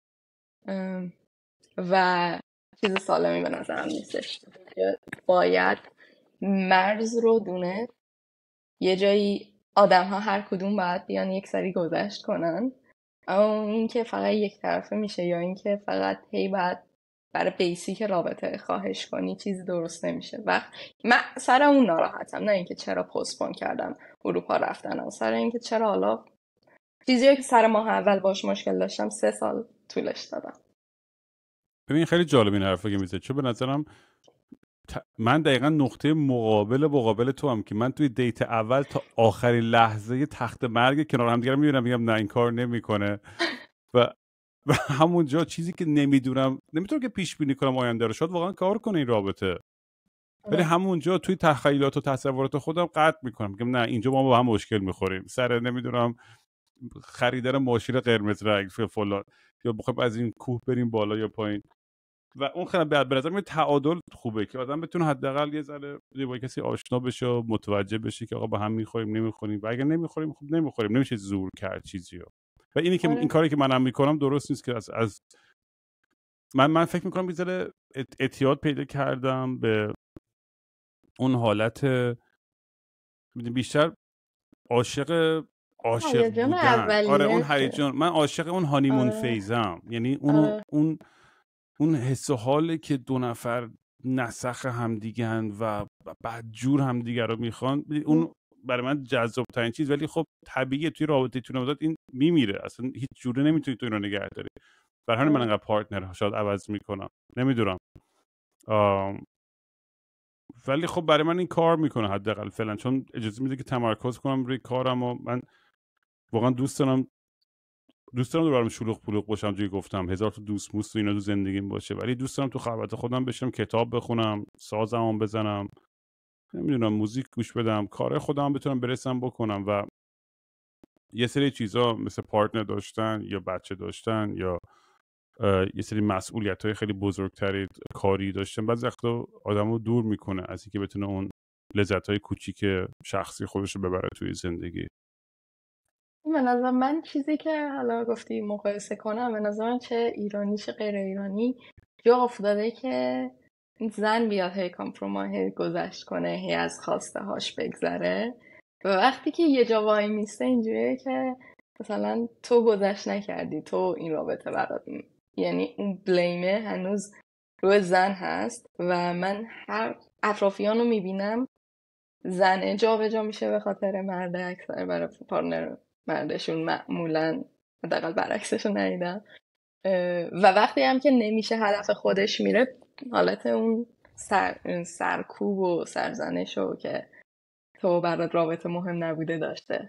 و چیز سالمی به نظرم نیستش. باید مرز رو دونه، یه جایی آدم ها هر کدوم باید بیان یک سری گذشت کنن، اما این که فقط یک طرفه میشه یا این که فقط هی باید برای بیسیک رابطه خواهش کنی چیزی درست نمیشه. وقت من سر اون ناراحتم، نه اینکه چرا پستپون کردم اروپا رفتنم، سر اینکه چرا حالا چیزی که سر ماه اول باش مشکل داشتم 3 سال طولش دادم. ببین خیلی جالب این حرفا که میزنی، چون به نظرم من دقیقا نقطه مقابل تو هم که من توی دیت اول تا آخرین لحظه تخت مرگ کنار هم دیگه میبینم، میگم نه این کار نمیکنه و همونجا چیزی که نمیتونم که پیش بینی کنم آینده رو، شاید واقعا کار کنه این رابطه، ولی همونجا توی تخیلات و تصورات خودم قطع میکنم، میگم نه اینجا ما با هم مشکل میخوریم سر نمیدونم خریدار ماشین قرمز رنگ فلان، یا بخوایم از این کوه بریم بالا یا پایین. و اون خیلی به نظر تعادل خوبه که آدم بتونه حداقل یه ذره با کسی آشنا بشه و متوجه بشه که آقا با هم میخوریم نمیخوریم، و اگه نمیخوریم خب نمیخوریم، نمیشه زور کرد چیزی رو. و اینی که این کاری که منم میکنم درست نیست که از من فکر میکنم یه ذره اعتیاد پیدا کردم به اون حالت بیشتر عاشق بودن. آره اون هیجان، من عاشق اون هانیمون فیزم، یعنی اون حس و حاله که دو نفر نسخ همدیگن و بدجور همدیگر رو میخوان، اون برای من جذاب ترین چیز. ولی خب طبیعیه توی رابطه تون این میمیره، اصلا هیچ جوره نمیتونی تو اینو نگه داری. برای همین من انقدر پارتنر شاید عوض میکنم، نمیدونم. ولی خب برای من این کار میکنه حداقل فعلا، چون اجازه میده که تمرکز کنم روی کارم و من واقعا دوست دارم دورم شلوغ پلوغ باشم، جوری گفتم 1000 تا دوست موست و اینا تو زندگیم باشه، ولی دوست دارم تو خلوت خودم بشم، کتاب بخونم، سازم بزنم، نمیدونم موزیک گوش بدم، کار خودم بتونم برسم بکنم. و یه سری چیزا مثل پارتنر داشتن یا بچه داشتن یا یه سری مسئولیت‌های خیلی بزرگتری کاری داشتن بعضی وقتا آدمو دور میکنه از اینکه بتونه اون لذت‌های کوچیک شخصی خودش رو ببره توی زندگی. به نظر من چیزی که حالا گفتی مقایسه کنم، به نظر من چه ایرانی چه غیر ایرانی جا افتاده که زن بیاد هی کامپرومایز گذشت کنه، هی از خواسته هاش بگذره، و وقتی که یه جا وای میسته اینجوریه که مثلا تو گذشت نکردی، تو این رابطه برات یعنی اون بلیمه هنوز روی زن هست و من هر اطرافیان رو میبینم زنه جا به جا میشه به خاطر مرده، اکثر برای پارتنر مردشون معمولا، حداقل برعکسشو ندیدم. و وقتی هم که نمیشه هدف خودش میره، حالت اون سرکوب و سرزنشو که تو برات رابطه مهم نبوده داشته.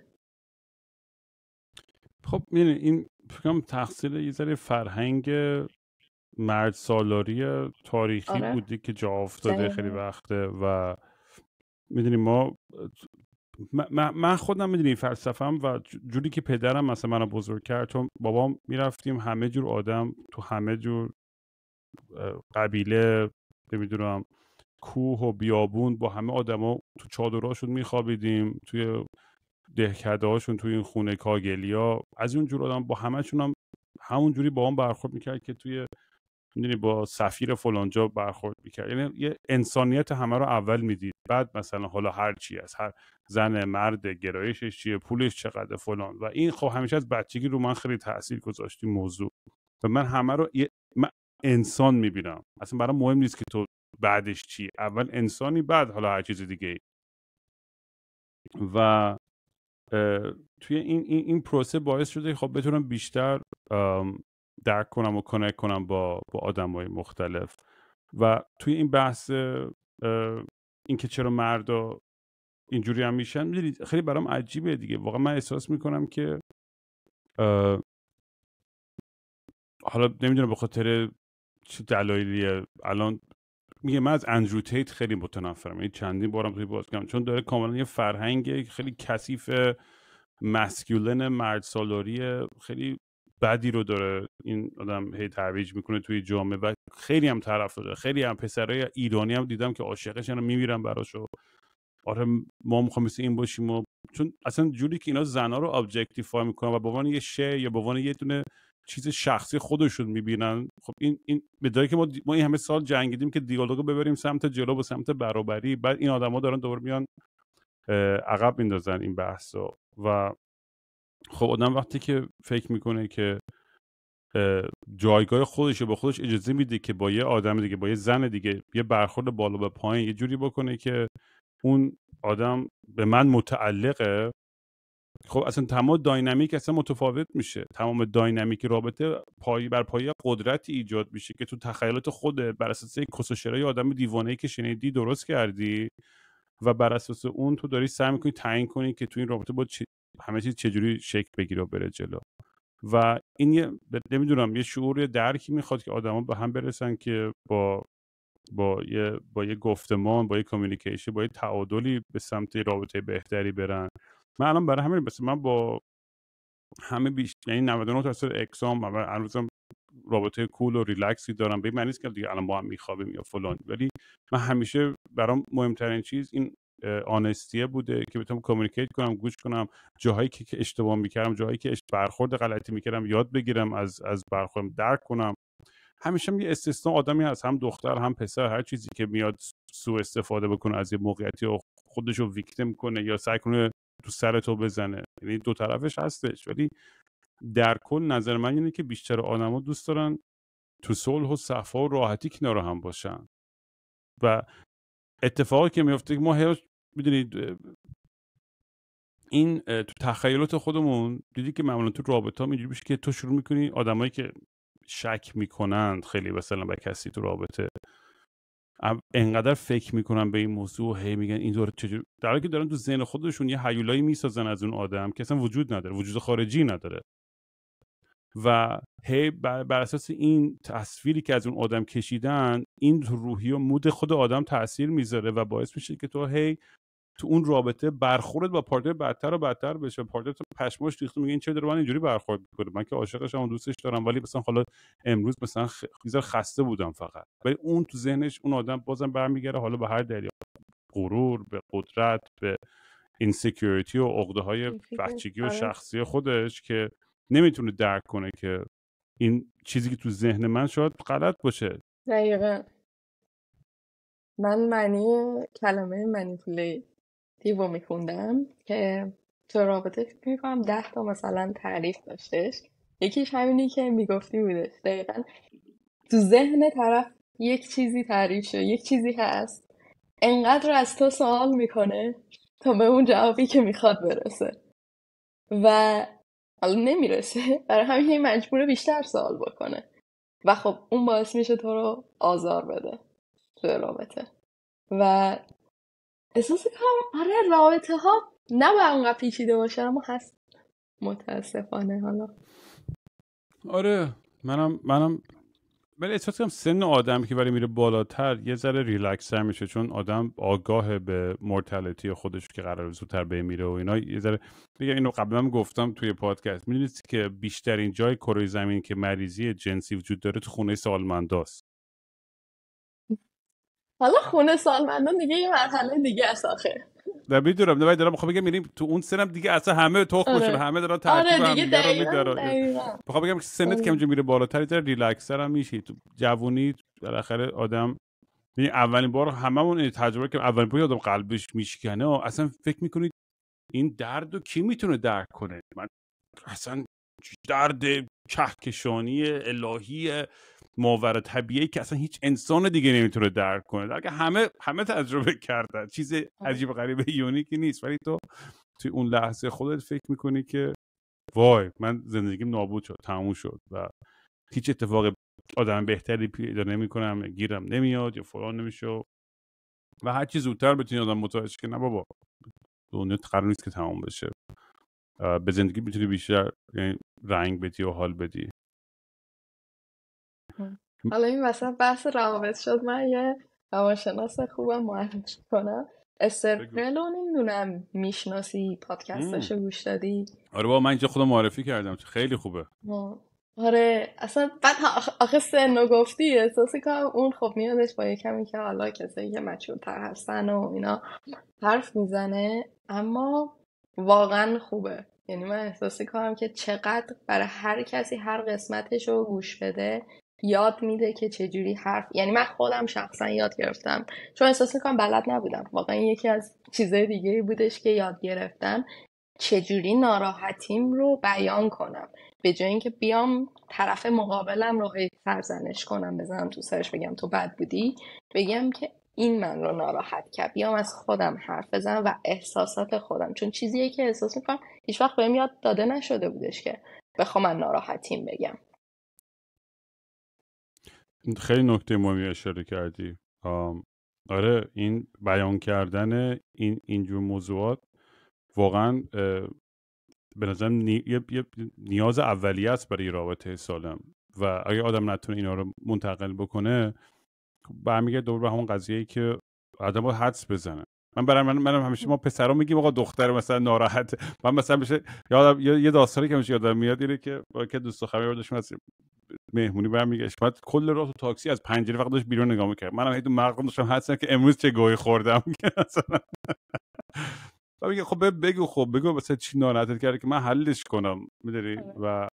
خب میدونی این فکرم تقصیر یه ذره فرهنگ مرد سالاری تاریخی آره بوده که جا افتاده خیلی دقیقا. وقته. و میدونی من خودم میدونی فلسفم و جوری که پدرم مثلا منو بزرگ کرد، چون بابام میرفتیم همه جور آدم تو همه جور قبیله، نمیدونم کوه و بیابون، با همه آدما تو چادرهاشون میخوابیدیم، توی دهکده هاشون، توی این خونه کاگلیا، از اون جور آدم با همه‌شون هم همون جوری با هم برخورد میکرد که توی میدونی با سفیر فلانجا برخورد میکرد. یعنی یه انسانیت همه رو اول میدید، بعد مثلا حالا هر چی از هر زن مرد گرایشش چیه، پولش چقدر فلان. و این خب همیشه از بچگی رو من خیلی تاثیر گذاشت این موضوع. و من همه رو من انسان میبینم، اصلا برام مهم نیست که تو بعدش چی، اول انسانی بعد حالا هر چیز دیگه. و توی این پروسه باعث شده خب بتونم بیشتر درک کنم و کانکت کنم با آدم‌های مختلف. و توی این بحث این که چرا مردا اینجوری هم میشن، میدونید خیلی برام عجیبه دیگه. واقعا من احساس میکنم که حالا نمیدونم به خاطر چه دلایلیه، الان میگه من از اندرو تیت خیلی متنفرم، یعنی چندین بارم توی باز کردم، چون داره کاملا یه فرهنگ خیلی کثیف مسکولن مرد سالاری خیلی بدی رو داره این آدم هی ترویج میکنه توی جامعه. و خیلی هم طرف داره، خیلی هم پسرای ایرانی هم دیدم که عاشقشن و میمیرن براشو. آره ما میخوام مثل این باشیم. و چون اصلا جوری که اینا زنا رو ابجکتیفای میکنن و به عنوان یه شی یا به عنوان یه دونه چیز شخصی خودشون میبینن. خب این به جایی که ما این همه سال جنگیدیم که دیالوگو ببریم سمت جلو به سمت برابری، بعد این آدما دارن دوباره میان عقب میندازن این بحثو. و خب آدم وقتی که فکر میکنه که جایگاه خودش به خودش اجازه میده که با یه آدم دیگه، با یه زن دیگه، یه برخورد بالا به پایین یه جوری بکنه که اون آدم به من متعلقه، خب اصلا تمام داینامیک اصلا متفاوت میشه. تمام داینامیک رابطه بر پایه قدرتی ایجاد میشه که تو تخیلات خودت بر اساس کس و شرای آدم دیوانه‌ای که شنیدی درست کردی و بر اساس اون تو داری سعی میکنی تعیین کنی که تو این رابطه با همه چیز چجوری شکل بگیره و بره جلو. و این نمیدونم یه شعور، یه درکی میخواد که آدما به هم برسن که با یه گفتمان، با یه کامیونیکیشن، با یه تعادلی به سمت رابطه بهتری برن. من الان برای همین من با همه یعنی 99% اکسام و هنوزم رابطه کول و ریلکسی دارم. به این معنی نیست که دیگه الان با هم میخوابیم یا فلان، ولی من همیشه برام مهمترین چیز این آنستیه بوده که بتونم کامیونیکیت کنم، گوش کنم، جاهایی که اشتباه میکردم، جاهایی که برخورد غلطی میکردم یاد بگیرم از برخوردم، درک کنم. همیشه یه استثنا آدمی هست، هم دختر هم پسر، هر چیزی که میاد سوء استفاده بکنه از یه موقعیتی و خودش رو ویکتیم کنه یا سعی کنه تو سر تو بزنه. یعنی دو طرفش هستش، ولی در کل نظر من اینه که بیشتر آدما دوست دارن تو صلح و صفا و راحتی کنار هم باشن. و اتفاقی که میفته که ما میدونید این تو تخیلات خودمون دیدی که معمولا تو رابطه ها اینجوری میشه که تو شروع میکنی آدمایی که شک میکنند خیلی مثلا به کسی تو رابطه انقدر فکر میکنن به این موضوع، هی میگن این دور چجوری، در حالی که دارن تو ذهن خودشون یه هیولایی میسازن از اون آدم که اصلا وجود نداره، وجود خارجی نداره. و هی بر اساس این تصویری که از اون آدم کشیدن، این روحی و مود خود آدم تاثیر میذاره و باعث میشه که تو هی تو اون رابطه برخورد با پارتنر بدتر و بدتر بشه. پارتنر تو پشماش ریخته میگه این چه داره من اینجوری برخورد میکنه، من که عاشقشم و دوستش دارم، ولی مثلا حالا امروز مثلا خسته بودم فقط. ولی اون تو ذهنش اون آدم بازم برمیگره حالا به هر دلیل، غرور، به قدرت، به اینسیکیوریتی و عقده‌های بچگی و شخصی خودش که نمیتونه درک کنه که این چیزی که تو ذهن من شاید غلط باشه. دقیقا. من معنی کلمه منیپولیتیو میخوندم که تو رابطه فکر میکنم 10 تا مثلا تعریف داشتش. یکیش همینی که میگفتی بودش. دقیقا تو ذهن طرف یک چیزی تعریف شد، یک چیزی هست، انقدر از تو سوال میکنه تا به اون جوابی که میخواد برسه و حالا نمیرسه، برای همین هی مجبوره بیشتر سوال بکنه و خب اون باعث میشه تو رو آزار بده توی رابطه و احساس کنم آره رابطه ها نباید اونقدر پیچیده باشه اما هست متاسفانه. حالا آره منم ولی احساس کنم سن آدم که ولی میره بالاتر یه ذره ریلکس‌تر میشه، چون آدم آگاه به مورتالتی خودش که قراره زودتر بمیره و اینا. یه ذره دیگه اینو قبلا هم گفتم توی پادکست، میدونید که بیشترین جای کره زمین که مریضی جنسی وجود داره تو خونه سالمنداست. حالا خونه سالمندان دیگه یه مرحله دیگه است آخه. میدونم دارم میخوام بگم میریم تو اون سنم دیگه اصلا همه تخمشون آره همه دارن ترتیب آره هم دیگه دیگه رو میدارن. دقیقاً میخوام بگم که سنت که اونجا میره بالاتر یه ذره ریلکس‌تر هم میشی. تو جوونی بالاخره آدم یعنی اولین بار هممون این تجربه که اولین بار آدم قلبش میشکنه اصلا فکر میکنید این درد رو کی میتونه درک کنه. من اصلا درد کهکشانی الهی ماورا طبیعی که اصلا هیچ انسان دیگه نمیتونه درک کنه، در که همه تجربه کردن، چیز عجیب غریب یونیکی نیست، ولی تو توی اون لحظه خودت فکر میکنی که وای من زندگیم نابود شد، تموم شد و هیچ اتفاق آدم بهتری پیدا نمیکنم، گیرم نمیاد یا فلان نمیشه و هر چی زودتر بتونی آدم متوجه که نه بابا دنیا قرار نیست که تمام بشه، به زندگی میتونی بیشتر یعنی رنگ بدی و حال بدی. حالا این وسط بحث روابط شد، من یه روانشناس خوبم معرفی کنم، استر پرل رو نمیدونم میشناسی، پادکستاشو گوش دادی؟ آره بابا من اینجا خودم معرفی کردم، خیلی خوبه. آره اصلا بعد آخه سنو گفتی احساسی کنم اون خب میادش با یه کمی که حالا کسایی که مچورتر هستن و اینا حرف میزنه، اما واقعا خوبه. یعنی من احساسی کنم که چقدر برای هر کسی هر قسمتش رو گوش بده یاد میده که چجوری حرف، یعنی من خودم شخصا یاد گرفتم چون احساس میکنم بلد نبودم، واقعا یکی از چیزای دیگه بودش که یاد گرفتم چجوری ناراحتیم رو بیان کنم، به جای اینکه بیام طرف مقابلم رو سرزنش کنم، بزنم تو سرش بگم تو بد بودی، بگم که این من رو ناراحت کرد، بیام از خودم حرف بزنم و احساسات خودم، چون چیزیه که احساس میکنم هیچ وقت بهم یاد داده نشده بودش که بخوام من ناراحتیم بگم. خیلی نکته مهمی اشاره کردی. آره این بیان کردن اینجور موضوعات واقعا به نظرم نیاز اولیه است برای رابطه سالم و اگه آدم نتونه اینا رو منتقل بکنه برمیگرده دوباره به همون قضیه‌ای که آدم باید حدس بزنه. منم همیشه ما پسرا میگیم آقا دختر مثلا ناراحته، من مثلا بشه یادم یه داستانی که همیشه یادم میاد اینه که با که دوست دخترم داشتم از مهمونی برمیگشت، بعد کل راه تو تاکسی از پنجره فقط داشت بیرون نگاه می‌کرد، منم هی تو مغزم داشتم حدس که امروز چه گوی خوردم مثلا و میگه خب بگو مثلا چی ناراحتت کرده که من حلش کنم، میدونی. و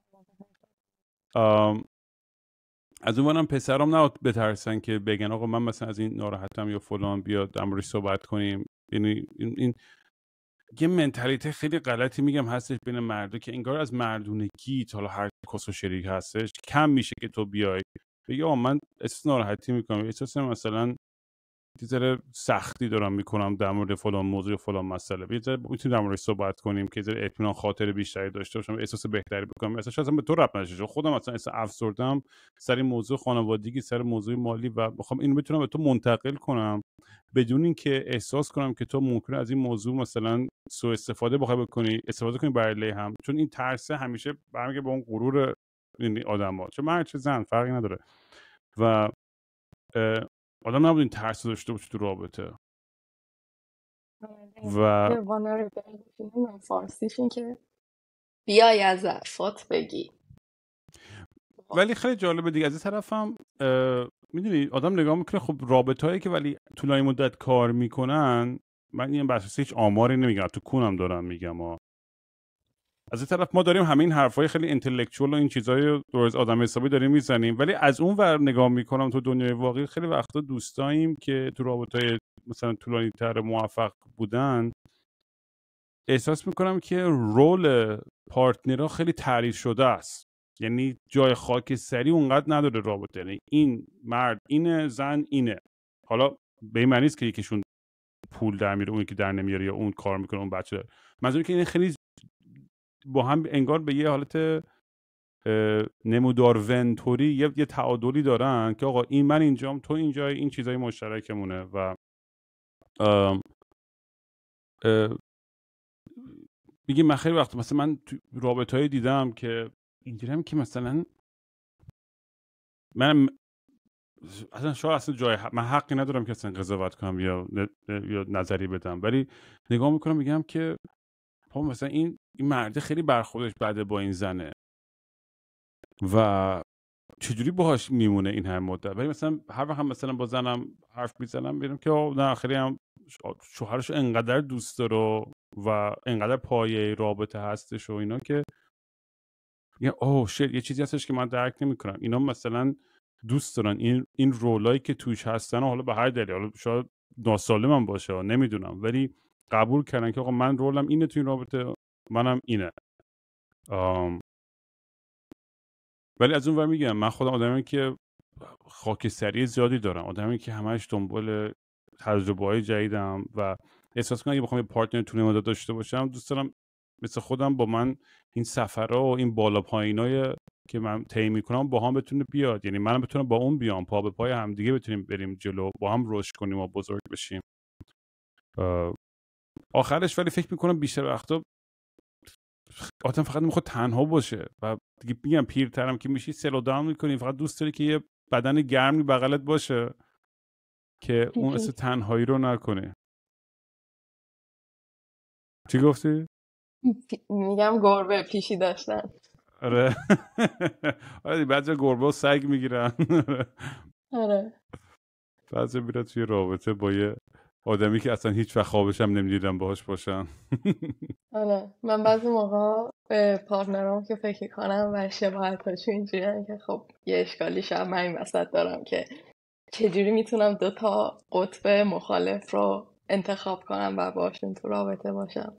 از اونورم پسرام نباید بترسن که بگن آقا من مثلا از این ناراحتم یا فلان، بیاد در موردش صحبت کنیم. یعنی این یه منتالیته خیلی غلطی میگم هستش بین مردا که انگار از مردونگی حالا هر کس و شریک هستش کم میشه که تو بیای بگی آقا من احساس ناراحتی میکنم، احساس مثلا یه ذره سختی دارم میکنم در مورد فلان موضوع فلان مسئله، یه ذره میتونیم در موردش صحبت کنیم که یه ذره اطمینان خاطر بیشتری داشته باشم، احساس بهتری بکنم، احساس اصلا به تو ربط نداشته، خودم اصلا افسردم سر موضوع خانوادگی، سر موضوع مالی و میخوام اینو بتونم به تو منتقل کنم بدون اینکه احساس کنم که تو ممکنه از این موضوع مثلا سوء استفاده بخوای استفاده کنی برای علیه هم، چون این ترس همیشه برمیگه به اون غرور این آدم‌ها، چون مرد چه زن فرقی نداره و آدم نبود این ترس داشته باشه تو رابطه. و فارسیشون که بیای از ضعفات بگی. ولی خیلی جالبه دیگه از این طرف هم میدونی آدم نگاه میکنه خب رابطه‌هایی که ولی طولانی مدت کار میکنن، من این بحث هیچ آماری نمیگم، تو کونم دارم میگم از این طرف ما داریم همین حرفای خیلی اینتלקچوال و این چیزای درست آدم حسابی داریم میزنیم، ولی از اون ور نگاه میکنم تو دنیای واقعی خیلی وقتا دوستاییم که تو رابطه‌های مثلا طولانی تر موفق بودن احساس میکنم که رول پارتنرها خیلی تعریف شده است. یعنی جای خاکستری اونقدر نداره رابطه. یعنی این مرد اینه، زن اینه. حالا به این معنی نیست که یکیشون پول در میاره اون که در نمیاره یا اون کار میکنه اون بچه داره. منظوری که این خیلی با هم انگار به یه حالت نمودار ونتوری یه تعادلی دارن که آقا این من اینجام تو اینجای، این چیزای مشترکمونه. و میگه من خیلی وقت مثلا من تو رابطه‌ای دیدم که اینجوری هم که مثلا من اصلا شاید اصلا جای من حقی ندارم که اصلا قضاوت کنم یا نظری بدم، ولی نگاه میکنم میگم که مثلا این مرد خیلی برخوردش بده با این زنه و چجوری باهاش میمونه این هم مدت. ولی مثلا هر وقت هم مثلا با زنم حرف میزنم میبینم که نه خیلی هم شوهرشو انقدر دوست داره و انقدر پایه رابطه هستش و اینا که یه چیزی هستش که من درک نمیکنم. اینا مثلا دوست دارن این رولایی که توش هستن و حالا به هر دلیل، حالا شاید ناسالم هم باشه نمیدونم، ولی قبول کردن که آقا من رولم اینه تو این رابطه، منم اینه. ولی از اون ور میگم من خودم آدمی که خاکستری زیادی دارم، آدمی که همش دنبال تجربه‌های جدیدم و احساس کنم اگه بخوام یه پارتنر تو مدت داشته باشم دوست دارم مثل خودم با من این سفرها و این بالا پایینای که من طی میکنم با هم بتونه بیاد. یعنی منم بتونم با اون بیام، پا به پای هم دیگه بتونیم بریم جلو، با هم رشد کنیم و بزرگ بشیم. آخرش ولی فکر میکنم بیشتر وقتا آدم فقط میخواد تنها باشه و دیگه میگم پیرترم که میشی سلو داون میکنی، فقط دوست داری که یه بدن گرمی بغلت باشه که اون اصلا تنهایی رو نکنه. چی گفتی؟ میگم گربه پیشی داشتن. آره آره بعضی گربه و سگ میگیرن. آره بعضی میرن توی رابطه با یه آدمی که اصلا هیچ وقت خوابش هم نمیدیدم باهاش باشن. آره من بعضی موقع به پارتنرام که فکر کنم و شباهتاشو اینجوریه که خب یه اشکالی شب من این وسط دارم که چجوری میتونم 2 قطب مخالف رو انتخاب کنم و باشون تو رابطه باشم.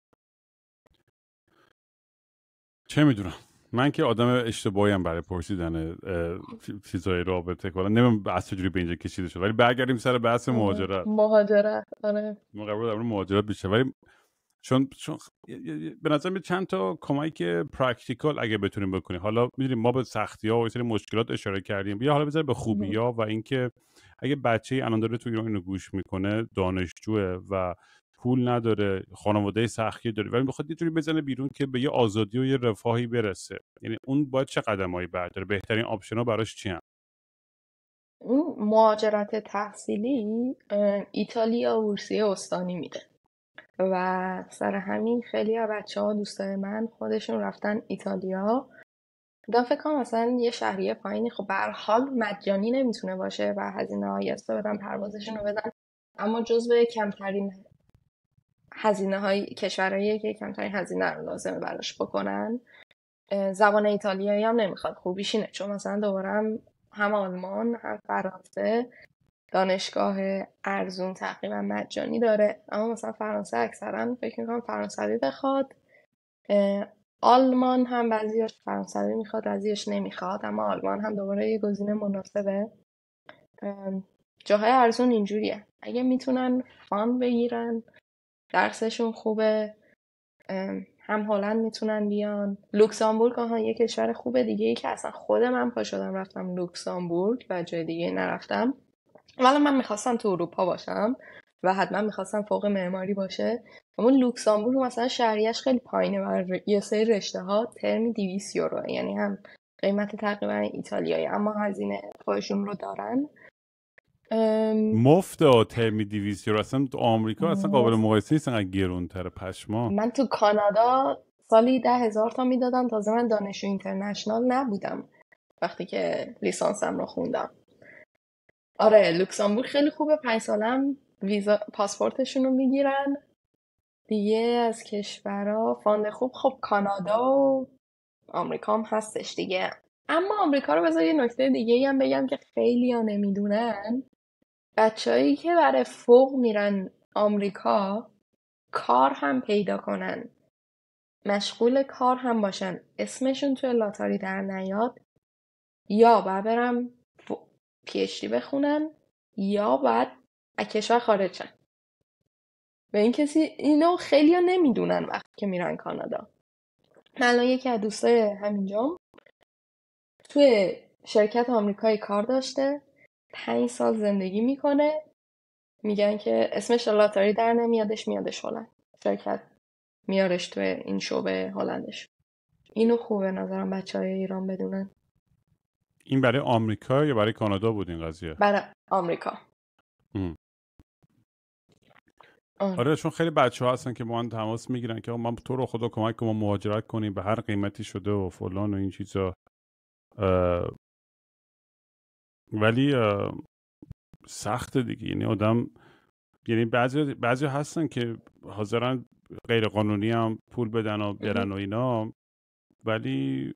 چه میدونم، من که آدم اشتباهیم برای پرسیدن چیزای رابطه کلا نمیدونم بحث چجوری به اینجا کشیده شد. ولی برگردیم سر بحث مهاجرت. آره ما قرار در مورد مهاجرت بیشه، ولی چون به نظر میاد چند تا کمک پرکتیکال اگه بتونیم بکنیم. حالا میدونیم ما به سختی‌ها و یه سری مشکلات اشاره کردیم، بیا حالا بذار به خوبی‌ها و اینکه اگه بچه‌ای الان داره تو ایران اینو گوش میکنه، دانشجوه و پول نداره، خانواده سختی داره ولی میخواد یه جوری بزنه بیرون که به یه آزادی و یه رفاهی برسه، یعنی اون باید چه قدمایی برداره؟ بهترین آپشن‌ها براش چیه؟ این مهاجرت تحصیلی ایتالیا و روسیه استانی میده و سر همین خیلی از بچه‌ها دوستای من خودشون رفتن ایتالیا. بودم فکر کنم مثلا یه شهریه پایینی خب به هر حال مجانی نمیتونه باشه و هزینه‌های استا بدن، پروازشون رو بدن، اما جزو کمترین هزینه‌های کشورهایی که کمترین هزینه رو لازمه براش بکنن. زبان ایتالیایی هم نمیخواد، خوبیش اینه چون مثلا دوباره هم آلمان هم فرانسه دانشگاه ارزون تقریبا مجانی داره، اما مثلا فرانسه اکثرا فکر میکنم فرانسوی بخواد، آلمان هم بعضیاش فرانسوی میخواد بعضیاش نمیخواد، اما آلمان هم دوباره یه گزینه مناسبه. جاهای ارزون اینجوریه اگه میتونن فان بگیرن، درسشون خوبه، هم هلند میتونن بیان. لوکزامبورگ یه کشور خوبه دیگه ای که اصلا خود من پا شدم رفتم لوکزامبورگ و جای دیگه نرفتم، ولی من میخواستم تو اروپا باشم و حتما میخواستم فوق معماری باشه. اما لوکزامبورگ مثلا شهریه‌اش خیلی پایینه و یه سری رشته ها ترمی 200 یورو، یعنی هم قیمت تقریبا ایتالیایی اما هزینه خودشون رو دارن. مفت ترمی 200 یورو اصلا تو آمریکا اصلا قابل مقایسه نیست، انقدر گرونتره پشما. من تو کانادا سالی 10,000 تا میدادم، تازه من دانشجو اینترنشنال نبودم وقتی که لیسانسم رو خوندم. آره لوکزامبورگ خیلی خوبه، 5 سالم ویزا پاسپورتشون رو میگیرن دیگه. از کشورها فاند خوب خب کانادا و آمریکا هم هستش دیگه. اما آمریکا رو بذار یه نکته دیگه هم بگم که خیلی ها نمیدونن، بچه‌هایی که برای فوق میرن آمریکا کار هم پیدا کنن مشغول کار هم باشن اسمشون توی لاتاری در نیاد، یا باید برم پی اچ دی بخونن یا باید از کشور خارج شن. و این کسی اینو خیلی ها نمیدونن وقتی که میرن کانادا. من الان یکی از دوستای همینجام توی شرکت آمریکایی کار داشته، 5 سال زندگی میکنه، میگن که اسمش لاتاری در نمیادش، میادش هلند، شرکت میارش توی این شعبه هلندش. اینو خوبه نظرم بچه های ایران بدونن. این برای آمریکا یا برای کانادا بود این قضیه؟ برای آمریکا. آره چون خیلی بچه ها هستن که با من تماس میگیرن که من تو رو خدا کمک کن ما مهاجرت کنیم به هر قیمتی شده و فلان و این چیزا. ولی سخته دیگه، یعنی آدم، یعنی بعضی هستن که حاضرن غیر قانونی هم پول بدن و برن و اینا، ولی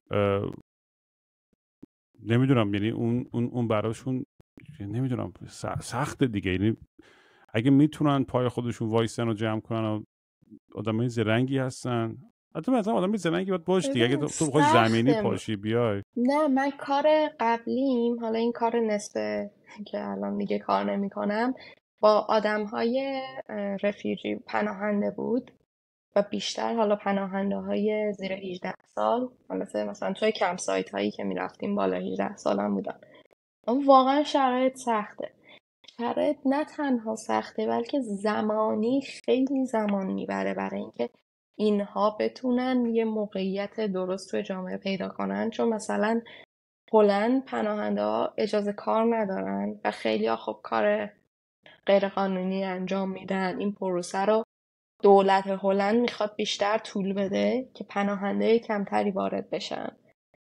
نمیدونم، یعنی اون براشون نمیدونم سخته دیگه. یعنی اگه میتونن پای خودشون وایسن و جمع کنن و آدمای زرنگی هستن، حتی مثلا آدمای زرنگی باید باش دیگه. اگه تو بخوای زمینی پاشی بیای. نه من کار قبلیم، حالا این کار نصفه که الان دیگه کار نمی کنم، با آدمهای رفیوجی پناهنده بود و بیشتر حالا پناهنده های زیر 18 سال، حالا مثلا توی کمپ سایت هایی که می رفتیم بالا 18 سال هم بودن. اما واقعا شرایط سخته. شرایط نه تنها سخته بلکه زمانی خیلی زمان میبره برای اینکه اینها بتونن یه موقعیت درست توی جامعه پیدا کنن. چون مثلا هلند پناهنده ها اجازه کار ندارن و خیلی ها خب کار غیرقانونی انجام میدن. این پروسه رو دولت هلند میخواد بیشتر طول بده که پناهنده کمتری وارد بشن،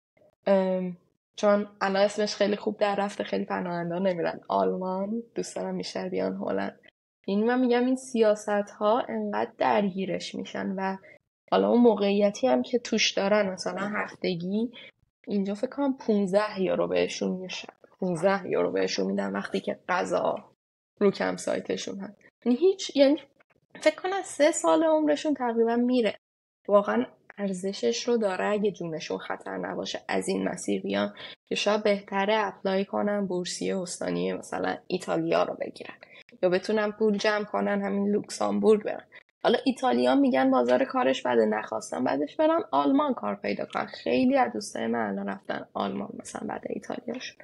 چون الان اسمش خیلی خوب در رفته، خیلی پناهنده نمیرن آلمان، دوست دارم بیشتر بیان هلند. یعنی من میگم این سیاست ها انقدر درگیرش میشن و حالا اون موقعیتی هم که توش دارن، مثلا هفتگی اینجا فکر کنم 15 یورو بهشون میشن، 15 یورو بهشون میدن وقتی که غذا رو کم سایتشون هست. یعنی فکر کنم 3 سال عمرشون تقریبا میره. واقعا ارزشش رو داره اگه جونشون خطر نباشه از این مسیر بیان، که شاید بهتره اپلای کنن بورسیه استانی مثلا ایتالیا رو بگیرن یا بتونن پول جمع کنن همین لوکزامبورگ برن. حالا ایتالیا میگن بازار کارش بده، نخواستن بعدش برن آلمان کار پیدا کنن. خیلی از دوستای من الان رفتن آلمان مثلا بعد ایتالیاشون.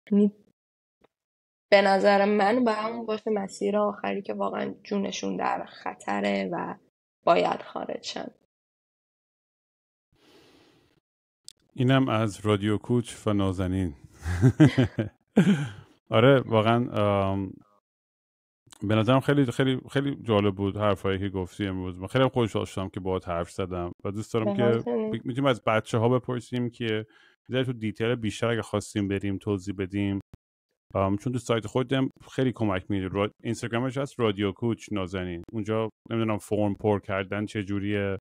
به نظر من به همون باشه مسیر آخری که واقعا جونشون در خطره و باید خارج شن. اینم از رادیو کوچ و نازنین. آره واقعا به نظرم خیلی خیلی خیلی جالب بود حرفایی که گفتی امروز. من خیلی خوشحال شدم که باهات حرف زدم و دوست دارم که میتونیم از بچه‌ها بپرسیم که یه تو دیتیل بیشتر اگه خواستیم بریم توضیح بدیم، چون تو سایت خودم خیلی کمک میده. اینستاگرامش هست رادیو کوچ نازنین، اونجا نمیدونم فرم پر کردن چه جوریه،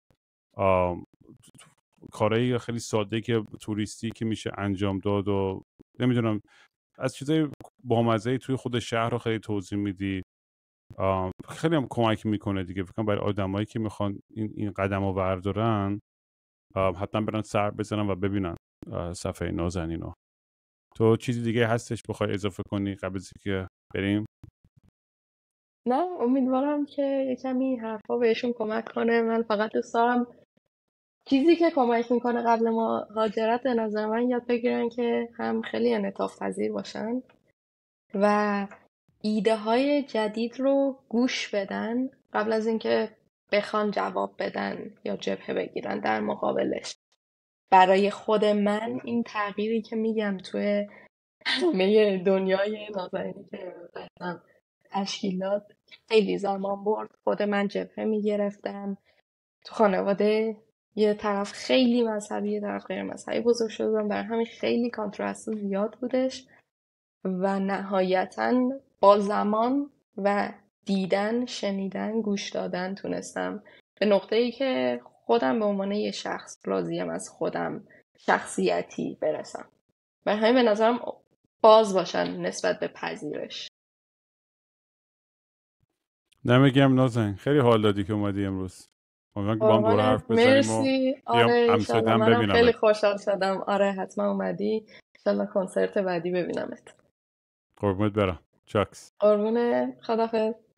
کارهایی خیلی ساده که توریستی که میشه انجام داد و نمیدونم از چیزای بامزه‌ای توی خود شهر رو خیلی توضیح میدی. خیلی هم کمک میکنه دیگه. فکر کنم برای آدمایی که میخوان این قدم رو بردارن حتما برن سر بزنن و ببینن صفحه نازنینو. تو چیزی دیگه هستش بخوای اضافه کنی قبل از اینکه بریم؟ نه امیدوارم که یه کمی حرفا بهشون کمک کنه. من فقط دوست دارم چیزی که کمک میکنه قبل مهاجرت به نظر من یاد بگیرن که هم خیلی انعطاف پذیر باشن و ایده های جدید رو گوش بدن قبل از اینکه بخوان جواب بدن یا جبهه بگیرن در مقابلش. برای خود من این تغییری که میگم توی همه دنیای نازنینی که تشکیل داد خیلی زمان برد. خود من جبهه میگرفتم تو خانواده، یه طرف خیلی مذهبی یه طرف غیر مذهبی بزرگ شدم، برای همین خیلی کانترست زیاد بودش و نهایتاً با زمان و دیدن، شنیدن، گوش دادن تونستم به نقطه‌ای که خودم به عنوان یه شخص راضیم از خودم شخصیتی برسم. برای همین به نظرم باز باشن نسبت به پذیرش. نمیگم نازنین، خیلی حال دادی که اومدی امروز. امیدوارم که با هم دوره قربانت، حرف بزنیم و مرسی. بیام آره امسال انشالله، هم منم ببینم. خیلی خوشحال شدم. آره حتما اومدی، انشالله کنسرت بعدی ببینمت. قربونت برم. چاکس. قربونه، خدافظ.